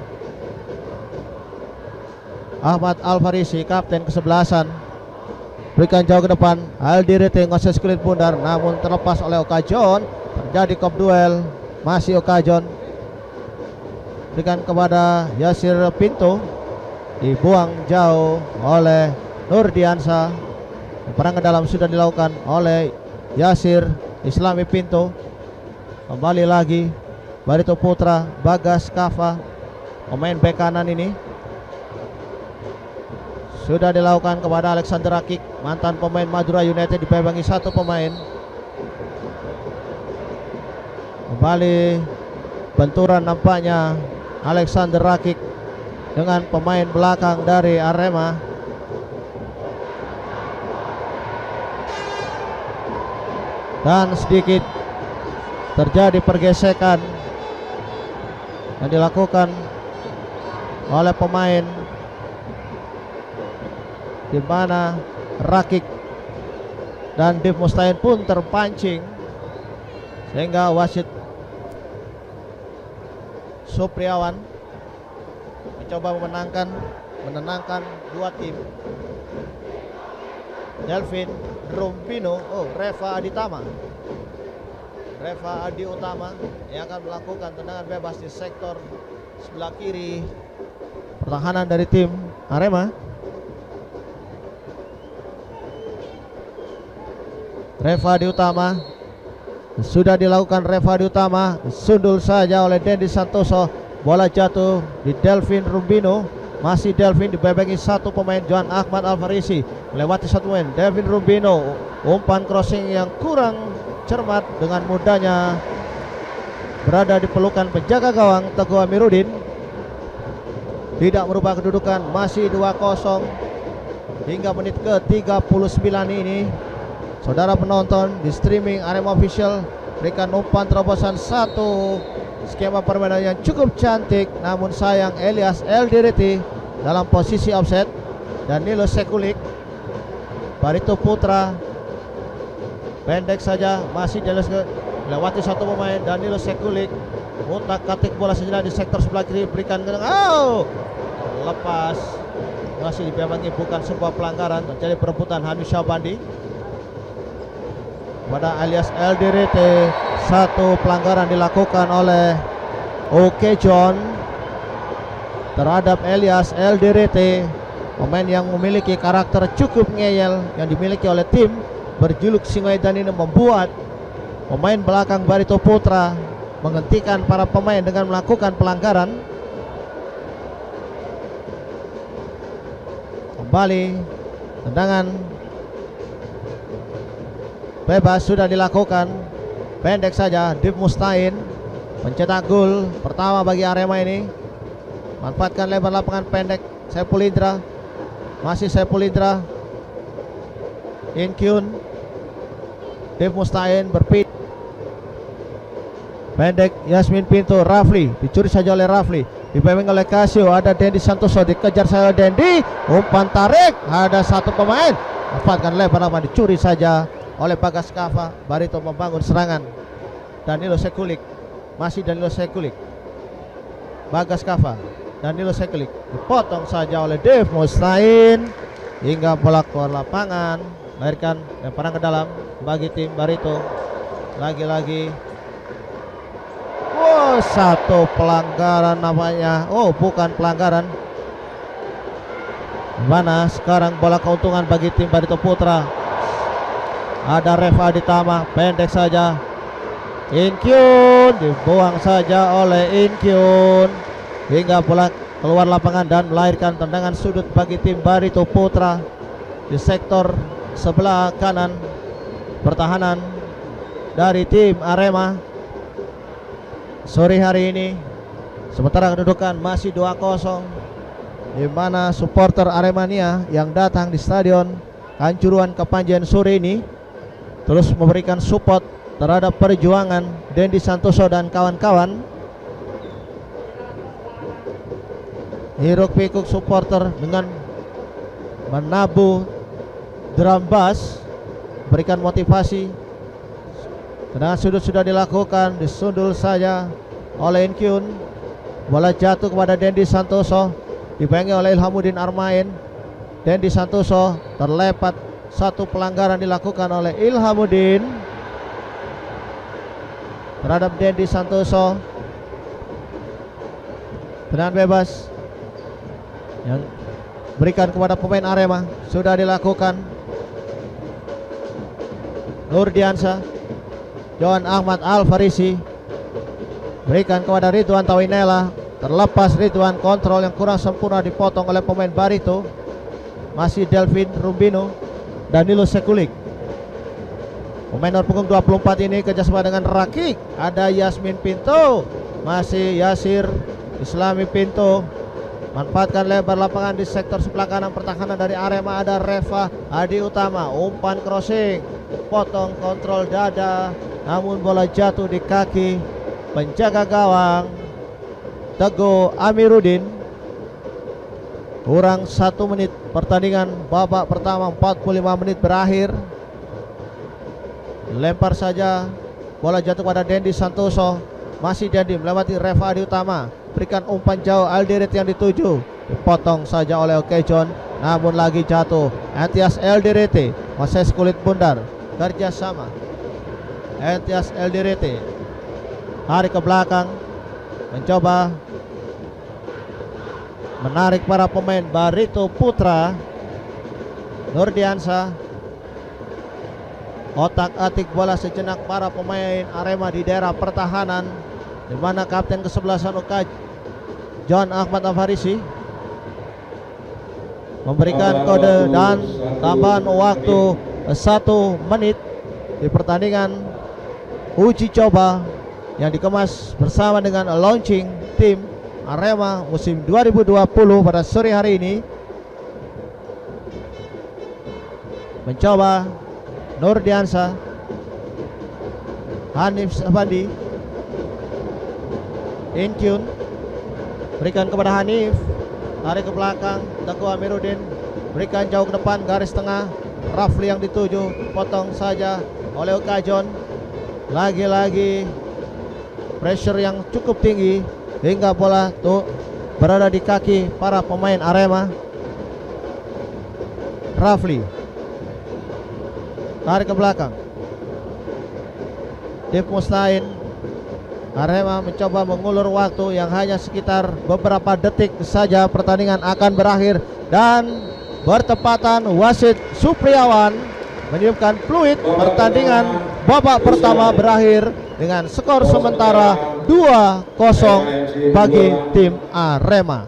Ahmad Alfarisi, kapten kesebelasan, berikan jauh ke depan. Aldirete ngoses kulit bundar, namun terlepas oleh Okajon. Terjadi kop duel, masih Okajon, berikan kepada Yasir Pinto, dibuang jauh oleh Nurdiansa. Perang ke dalam sudah dilakukan oleh Yasir Islami Pinto. Kembali lagi Barito Putra, Bagas Kava, pemain bek kanan ini sudah dilakukan kepada Alexander Rakik, mantan pemain Madura United, dipebangi satu pemain. Kembali benturan nampaknya Alexander Rakik dengan pemain belakang dari Arema. Dan sedikit terjadi pergesekan yang dilakukan oleh pemain, di mana Rakik dan Dev Mustain pun terpancing, sehingga wasit Supriawan mencoba menenangkan dua tim. Delvin Rumpino, Reva Adi Utama yang akan melakukan tendangan bebas di sektor sebelah kiri pertahanan dari tim Arema. Reva Adi Utama sudah dilakukan. Reva Adi Utama sundul saja oleh Dendi Santoso. Bola jatuh di Delvin Rumbino. Masih Delvin, dibebengi satu pemain, Johan Ahmad Alfarisi melewati satu pemain. Delvin Rumbino, umpan crossing yang kurang cermat, dengan mudahnya berada di pelukan penjaga gawang Teguh Amiruddin. Tidak merubah kedudukan, masih 2-0 hingga menit ke-39 ini. Saudara penonton di streaming Arema Official, berikan umpan terobosan satu skema permainan yang cukup cantik, namun sayang Elias Eldiriti dalam posisi offset. Danilo Sekulik, Barito Putra pendek saja, masih jelas melewati satu pemain. Danilo Sekulik utak katik bola sejenak di sektor sebelah kiri, berikan ke lepas, masih dipemangi bukan sebuah pelanggaran. Terjadi perebutan Hanif Syahbandi pada alias Eldirete. Satu pelanggaran dilakukan oleh Okejon terhadap Elias Eldirete, pemain yang memiliki karakter cukup ngeyel yang dimiliki oleh tim berjuluk Singoedan ini, membuat pemain belakang Barito Putra menghentikan para pemain dengan melakukan pelanggaran. Kembali tendangan bebas sudah dilakukan, pendek saja. Dev Mustain pencetak gol pertama bagi Arema ini, manfaatkan lebar lapangan pendek. Saiful Idra, masih Saiful Idra, Inkyun, Dev Mustain berpit pendek. Yasmin Pinto, Rafli dicuri saja oleh Rafli, dipegang oleh Casio. Ada Dendi Santoso, dikejar saya Dendi, umpan tarik, ada satu pemain, manfaatkan lebar lapangan, dicuri saja oleh Bagas Kava. Barito membangun serangan. Danilo Sekulik, masih Danilo Sekulik, Bagas Kava, Danilo Sekulik, dipotong saja oleh Dev Mustain hingga bola keluar lapangan, melahirkan lemparan ke dalam bagi tim Barito. Lagi-lagi satu pelanggaran namanya. Bukan pelanggaran, Mana sekarang bola keuntungan bagi tim Barito Putra. Ada Reva Aditama, pendek saja. Inkyun dibuang saja oleh Inkyun hingga bola keluar lapangan dan melahirkan tendangan sudut bagi tim Barito Putra di sektor sebelah kanan pertahanan dari tim Arema sore hari ini. Sementara kedudukan masih 2-0, di mana supporter Aremania yang datang di Stadion Kanjuruhan Kepanjen sore ini terus memberikan support terhadap perjuangan Dendi Santoso dan kawan-kawan. Hiruk pikuk supporter dengan menabuh drum bass berikan motivasi. Tendangan sudut sudah dilakukan, disundul saja oleh Inkyun. Bola jatuh kepada Dendi Santoso, dipegangi oleh Ilhamuddin Armain. Dendi Santoso terlepat, satu pelanggaran dilakukan oleh Ilhamuddin terhadap Dendi Santoso. Tendangan bebas yang berikan kepada pemain Arema sudah dilakukan. Nurdiansyah, Johan Ahmad Al-Farisi berikan kepada Ridwan Tawinela. Terlepas Ridwan, kontrol yang kurang sempurna dipotong oleh pemain Barito. Masih Delvin Rumbino, Danilo Sekulik. Pemain nomor punggung 24 ini kerjasama dengan Rakik. Ada Yasmin Pinto, masih Yasir Islami Pinto. Manfaatkan lebar lapangan di sektor sebelah kanan pertahanan dari Arema. Ada Reva Adi Utama, umpan crossing, potong kontrol dada, namun bola jatuh di kaki penjaga gawang Teguh Amiruddin. Kurang 1 menit pertandingan babak pertama, 45 menit berakhir. Lempar saja, bola jatuh pada Dendi Santoso. Masih Dendi melewati Reva Adi Utama, berikan umpan jauh Aldiret yang dituju, dipotong saja oleh Okejon, namun lagi jatuh. Entias Eldirete, Moses kulit bundar, kerjasama Entias Eldirete tarik ke belakang, mencoba menarik para pemain Barito Putra. Nurdiansyah otak-atik bola sejenak para pemain Arema di daerah pertahanan, di mana kapten kesebelasan UK John Ahmad Al-Farisi memberikan kode dan tambahan waktu 1 menit di pertandingan uji coba yang dikemas bersama dengan launching tim Arema musim 2020 pada sore hari ini. Mencoba Nurdiansyah, Hanif Safandi, Inkyun berikan kepada Hanif, tarik ke belakang Teguh Amiruddin, berikan jauh ke depan garis tengah. Rafli yang dituju, potong saja oleh Okajon. Lagi-lagi pressure yang cukup tinggi hingga bola tuh berada di kaki para pemain Arema. Rafli tarik ke belakang, Dev Mustain. Arema mencoba mengulur waktu yang hanya sekitar beberapa detik saja pertandingan akan berakhir, dan bertepatan wasit Supriyawan meniupkan fluid. Pertandingan babak pertama berakhir dengan skor sementara 2-0 bagi tim Arema.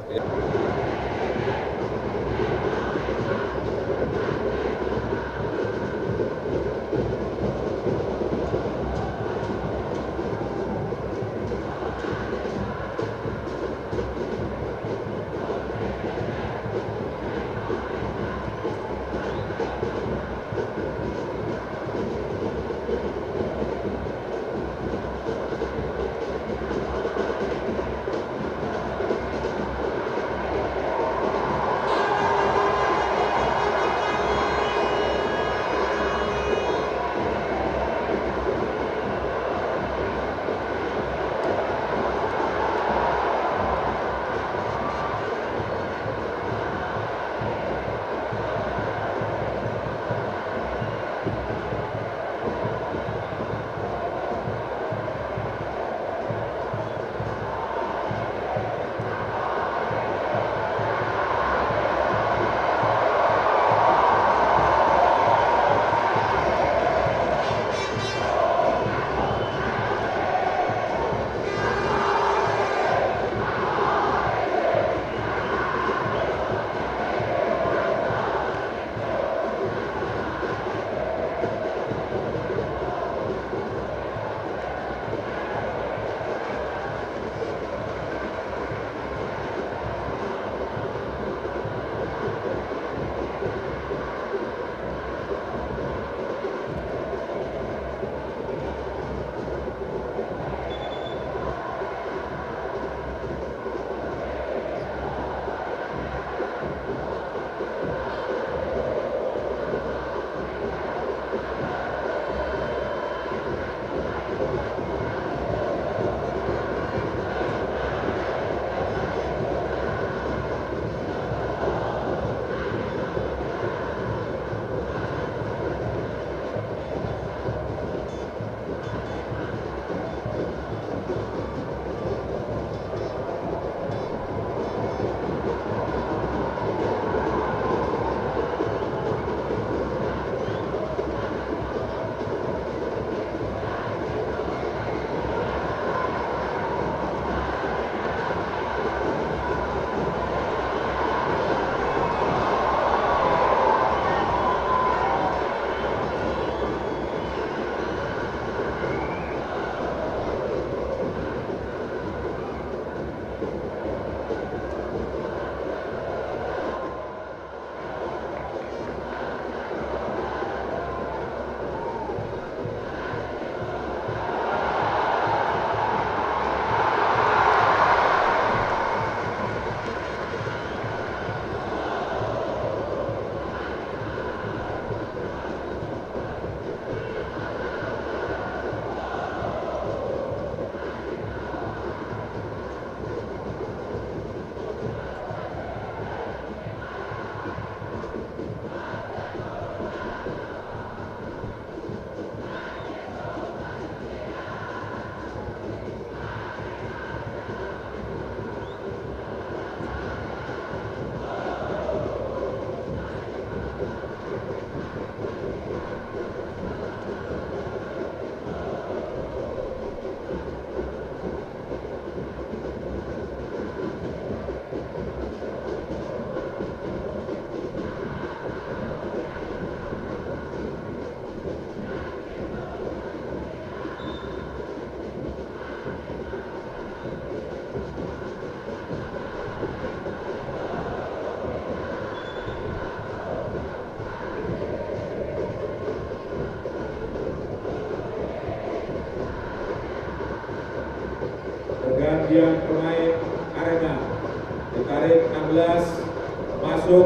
Pergantian pemain Arema. Ditarik 16, masuk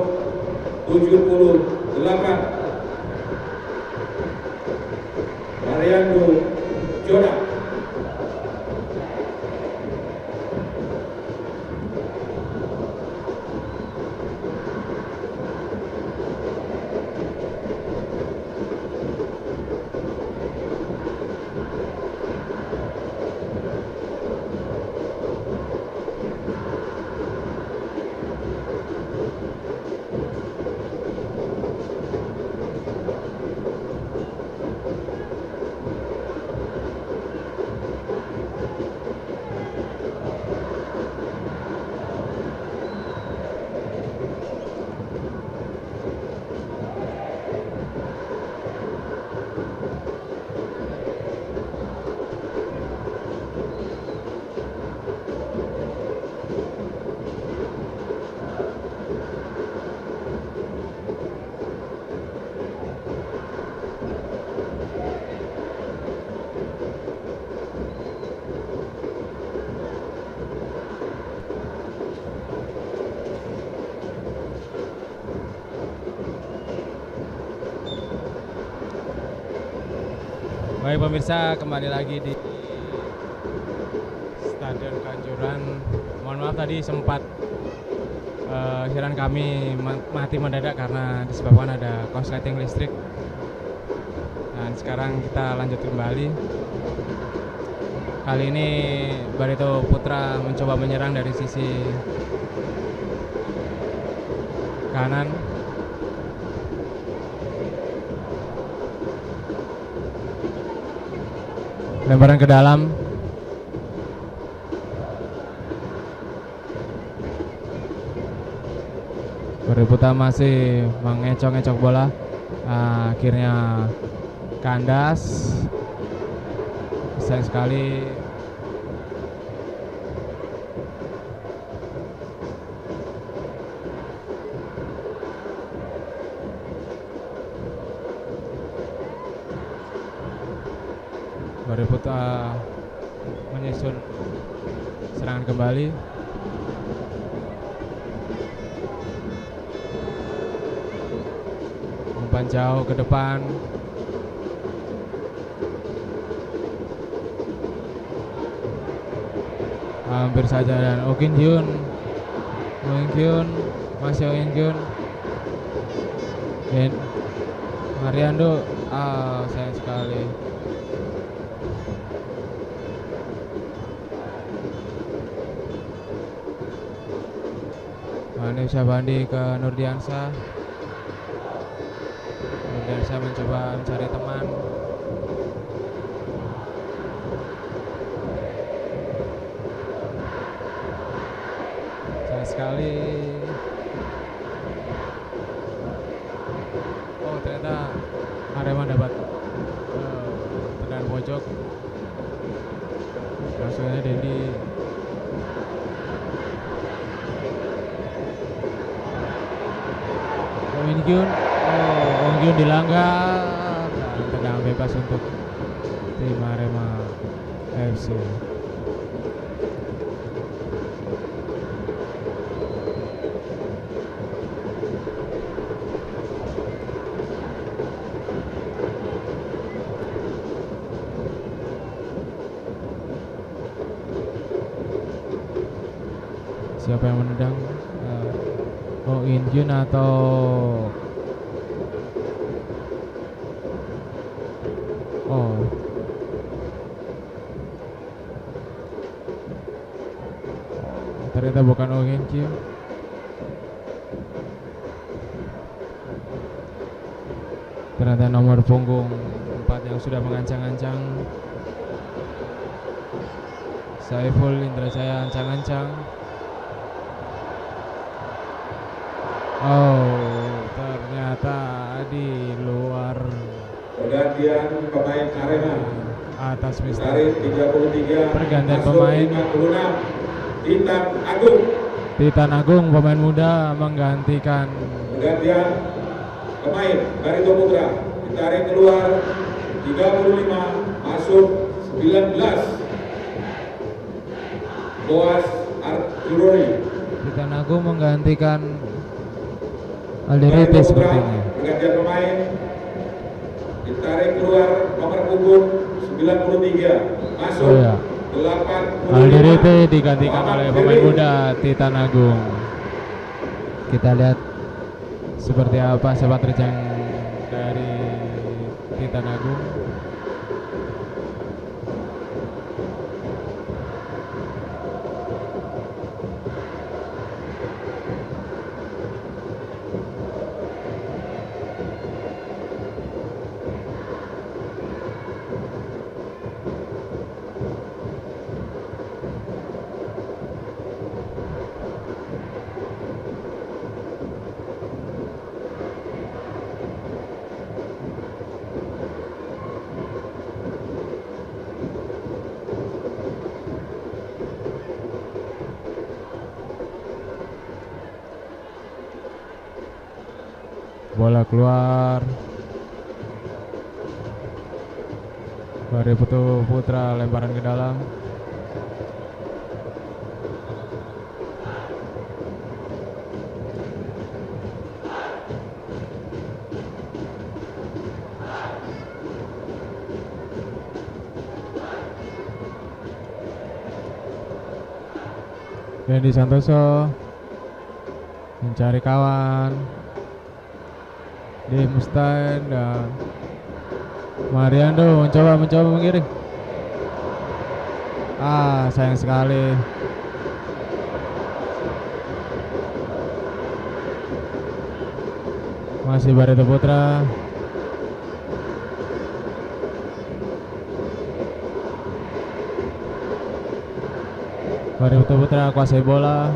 78. Mariando Jona. Baik pemirsa, kembali lagi di Stadion Kanjuran. Mohon maaf tadi sempat siaran kami mati mendadak karena disebabkan ada korsleting listrik. Dan sekarang kita lanjut kembali. Kali ini Barito Putra mencoba menyerang dari sisi kanan. Lemparan ke dalam. Barito masih mengecok-ngecok bola. Akhirnya kandas. Sayang sekali. Barito menyusun serangan kembali. Umpan jauh ke depan. Hampir saja dan Oh In Kyun masih Oh In Kyun. Dan Mariando, sayang sekali. Indonesia Bandi ke Nurdiansyah. Nurdiansyah mencoba mencari teman. Sayang sekali. Oh, ternyata Arema dapat tendangan pojok. Langsungnya Dendi. Oh In Kyun dilanggar. Tendangan bebas untuk tim Arema FC. Siapa yang menendang? Oh In Kyun atau ternyata bukan Oh In Kyun. Ternyata nomor punggung 4 yang sudah mengancang-ancang. Saiful Indrajaya ancang-ancang. Oh, ternyata di luar. Pergantian pemain Arema Atas Mister. dari 33. Pergantian pemain. 56 Titan Agung. Titan Agung pemain muda menggantikan. Pergantian pemain Barito Putra ditarik keluar 35 masuk 19. Boas Arjuroni. Titan Agung menggantikan Alderete sepertinya. Pergantian pemain ditarik keluar nomor punggung 93 masuk. Oh ya. 85. Alderete digantikan oleh pemain muda Titan Agung. Kita lihat seperti apa sepak terjang dari Titan Agung. Bola keluar. Barito Putra lemparan ke dalam. Dendi Santoso mencari kawan. Di Mustain dan Mariando mencoba mengiring. Sayang sekali. Masih Barito Putra. Barito Putra kuasai bola.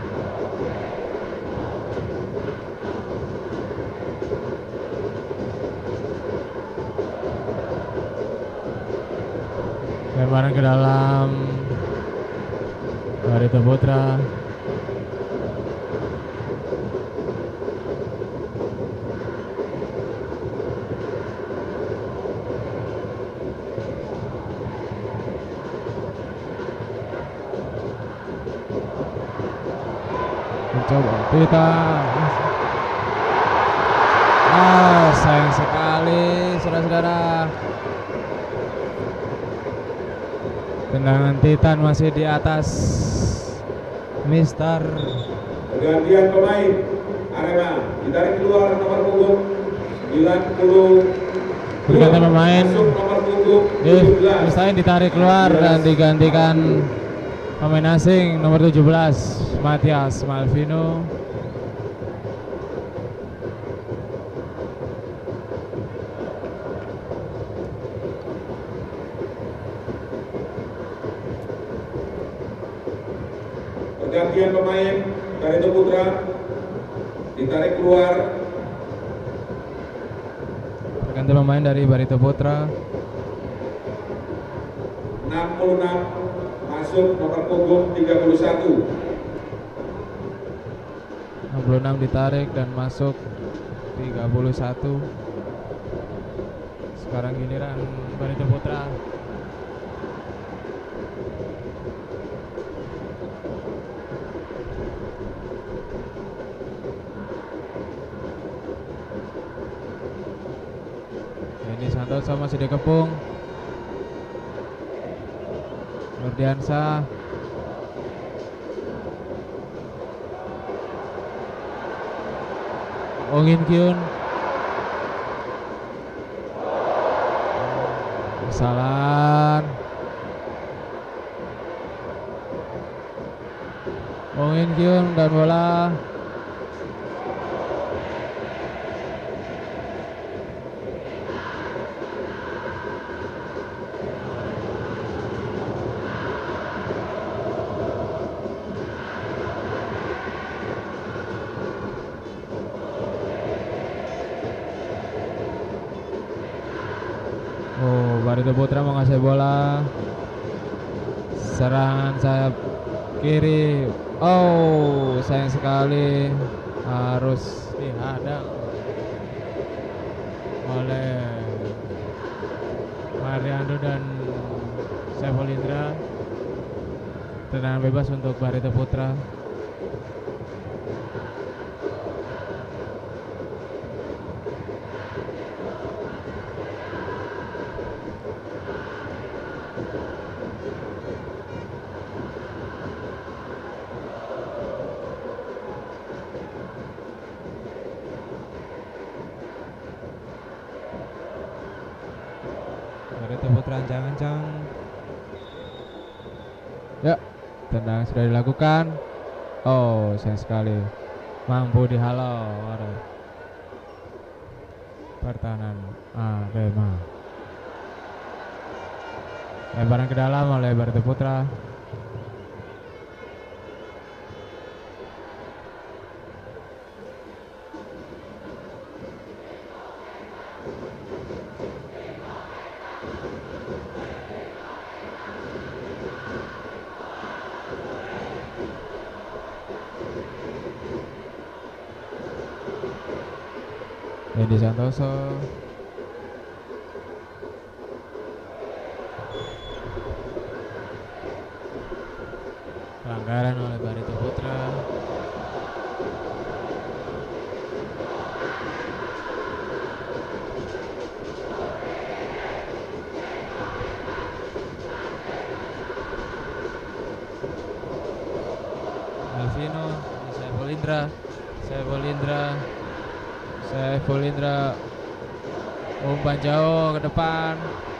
Lemparan ke dalam. Barito Putra. Mencoba Titan. Sayang sekali saudara-saudara. Tendangan Titan masih di atas Mister. Pergantian pemain Arema ditarik keluar nomor punggung 90. Pergantian pemain. Masuk nomor punggung 17. Mister ditarik keluar dan digantikan pemain asing nomor 17 Matias Malvino. Pergantian pemain Barito Putra ditarik keluar. Pergantian pemain dari Barito Putra. 66 masuk nomor punggung 31. 66 ditarik dan masuk 31. Sekarang giliran Barito Putra. Ini Santoso masih dikepung. Nurdiansa. Ongin Kyun. Kesalahan. Ongin Kyun dan bola. Barito Putra menguasai bola. Serangan sayap kiri. Sayang sekali, harus dihadang oleh Mariando dan Saiful Indra. Tendangan bebas untuk Barito Putra. Barito Putra ancang-ancang. Ya, tendangan sudah dilakukan. Oh, sayang sekali. Mampu dihalau oleh pertahanan Arema. Lemparan ke dalam oleh Barito Putra. Edi Santoso. Pelanggaran oleh Barito Putra. Alvino, Saiful Indra, umpan jauh ke depan.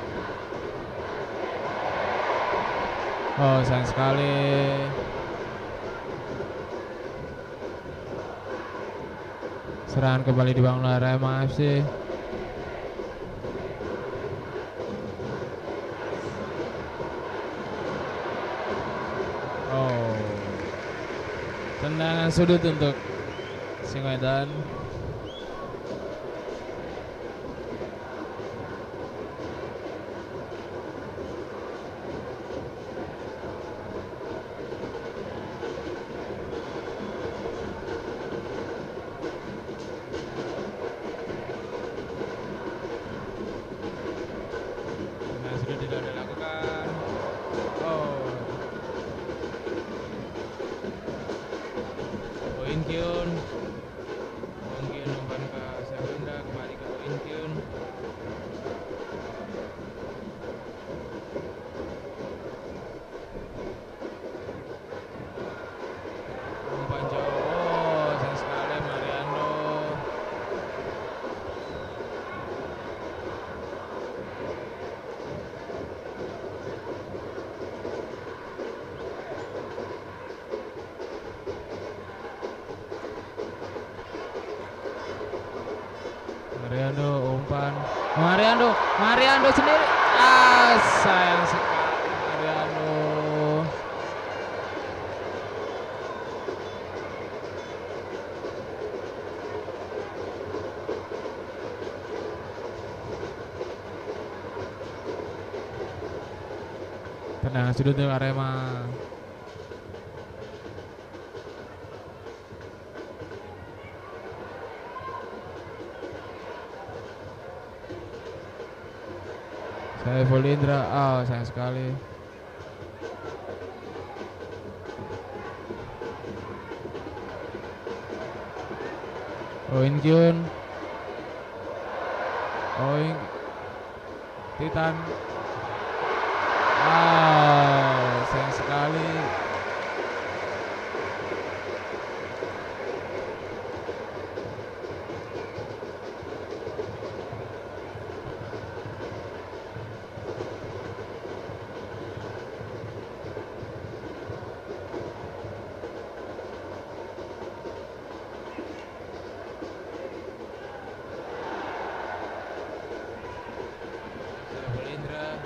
Oh, sayang sekali. Serangan kembali dibangun oleh Arema FC. Oh, tendangan sudut untuk Singoedan. Mungkin umpan ke Sabunda, kembali ke Inkyun. Umpan jauh, oh, sayang sekali Mariando. Mariando umpan, Mariando sendiri. Sayang sekali Mariando. Tendangan sudut untuk Arema. Saiful Indra, sayang sekali. Inkyun, Titan. Sayang sekali. Saiful Indra.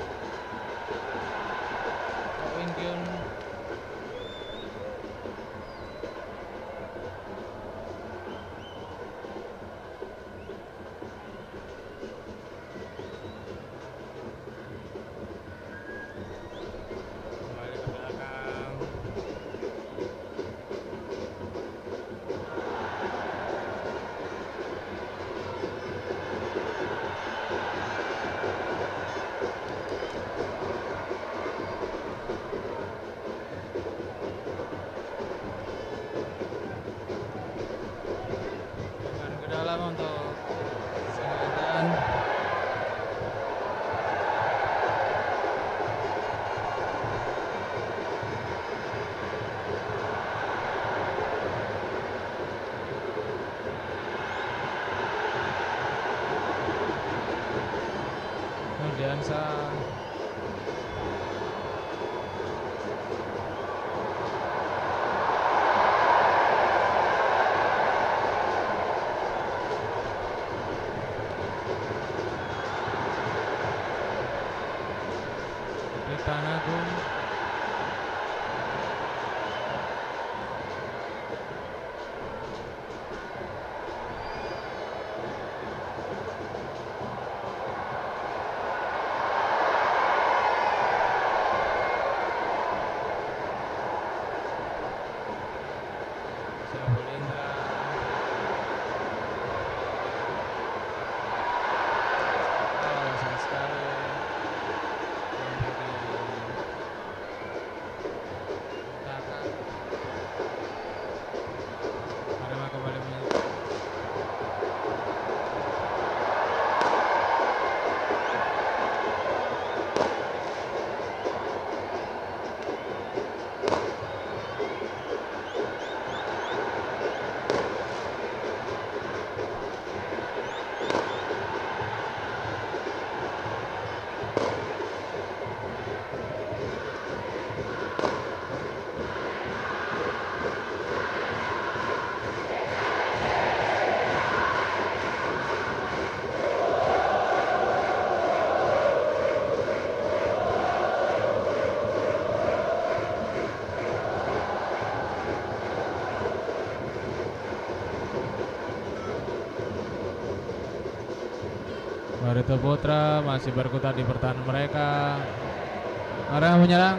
Barito Putra masih berkutat di pertahanan mereka. Arema menyerang.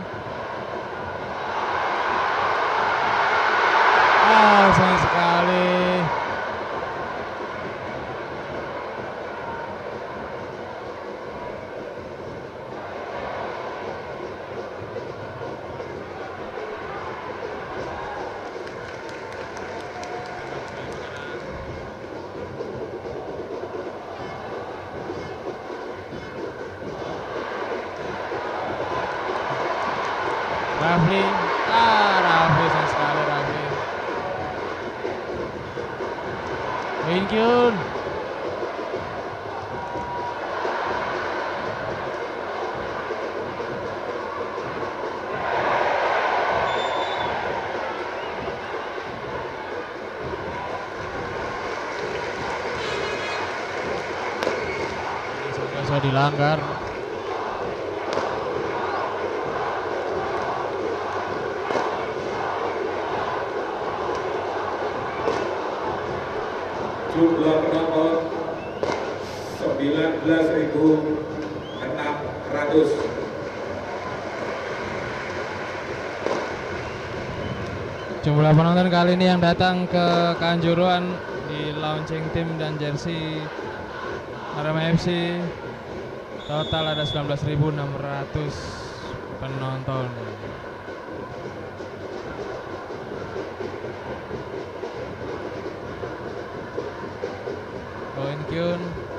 Sayang sekali. Rafli, Rafli sayang sekali Rafli. Winkyun. Bisa dilanggar. Jumlah penonton 19.600. Jumlah penonton kali ini yang datang ke Kanjuruhan di launching tim dan jersey Arema FC total ada 19.600 penonton. Kyun.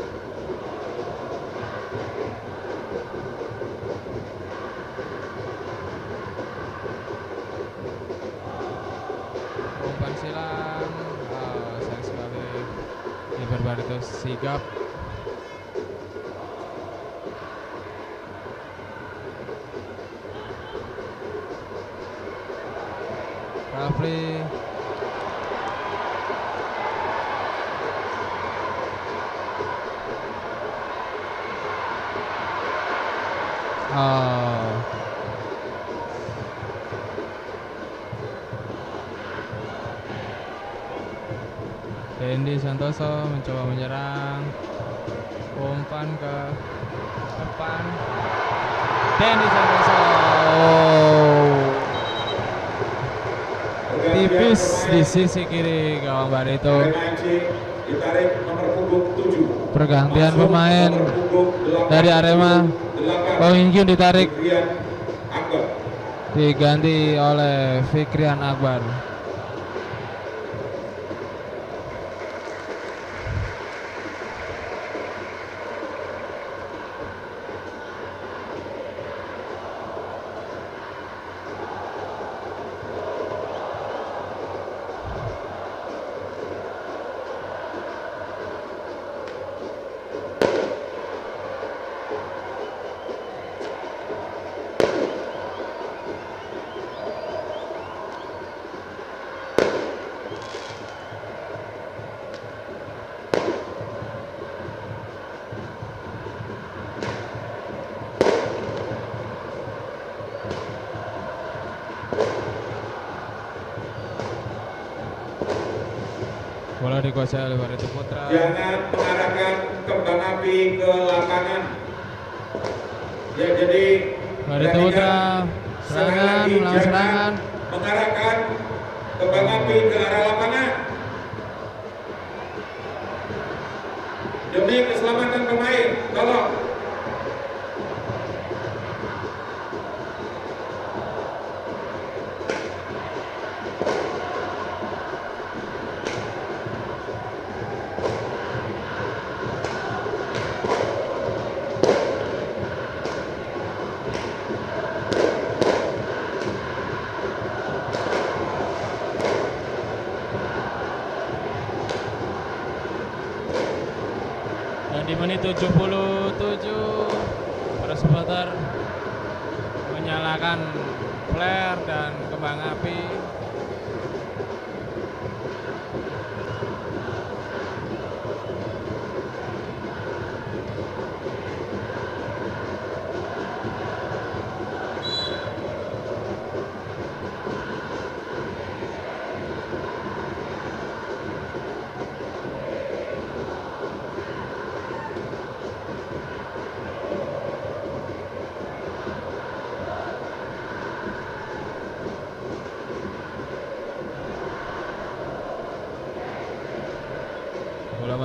Umpan silang. Sayang sekali. Kiper Barito sigap. Rafli. Dendi Santoso mencoba menyerang, umpan ke depan. Dendi Santoso tipis di sisi kiri gawang Barito. Ditarik nomor punggung 7. Pergantian pemain dari Arema. Kyun ditarik, diganti oleh Fikrian Akbar. Bola dikuasai oleh Barito Putra. Jangan mengarahkan kembang api ke lapangan. Ya, jadi Barito Putra serangan, melawan serangan. Mengarahkan kembang api ke arah lapangan. Demi keselamatan pemain, tolong. Dan di menit 77 para supporter menyalakan flare dan kembang api.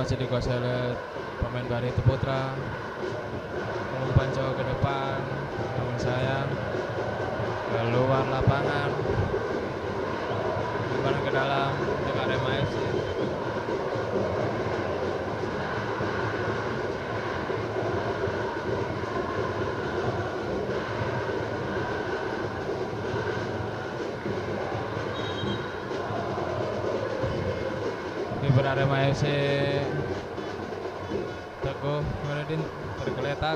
masih dikuasai oleh pemain Barito Putra. Umpan jauh ke depan, namun sayang keluar lapangan. Umpan ke dalam untuk Arema FC. Kiper Arema FC Teguh Nuruddin tergeletak.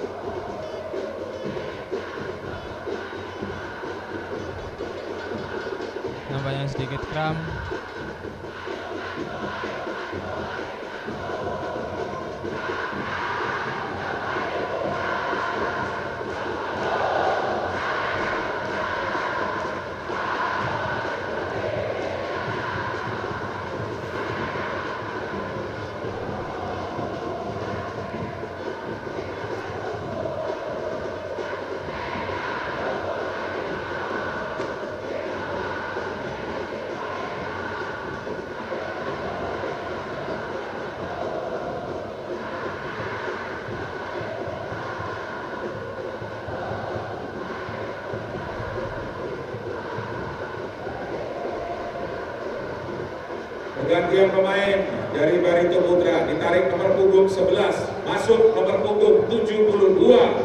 Nampaknya sedikit kram. Pergantian pemain dari Barito Putra, ditarik nomor punggung 11, masuk nomor punggung 72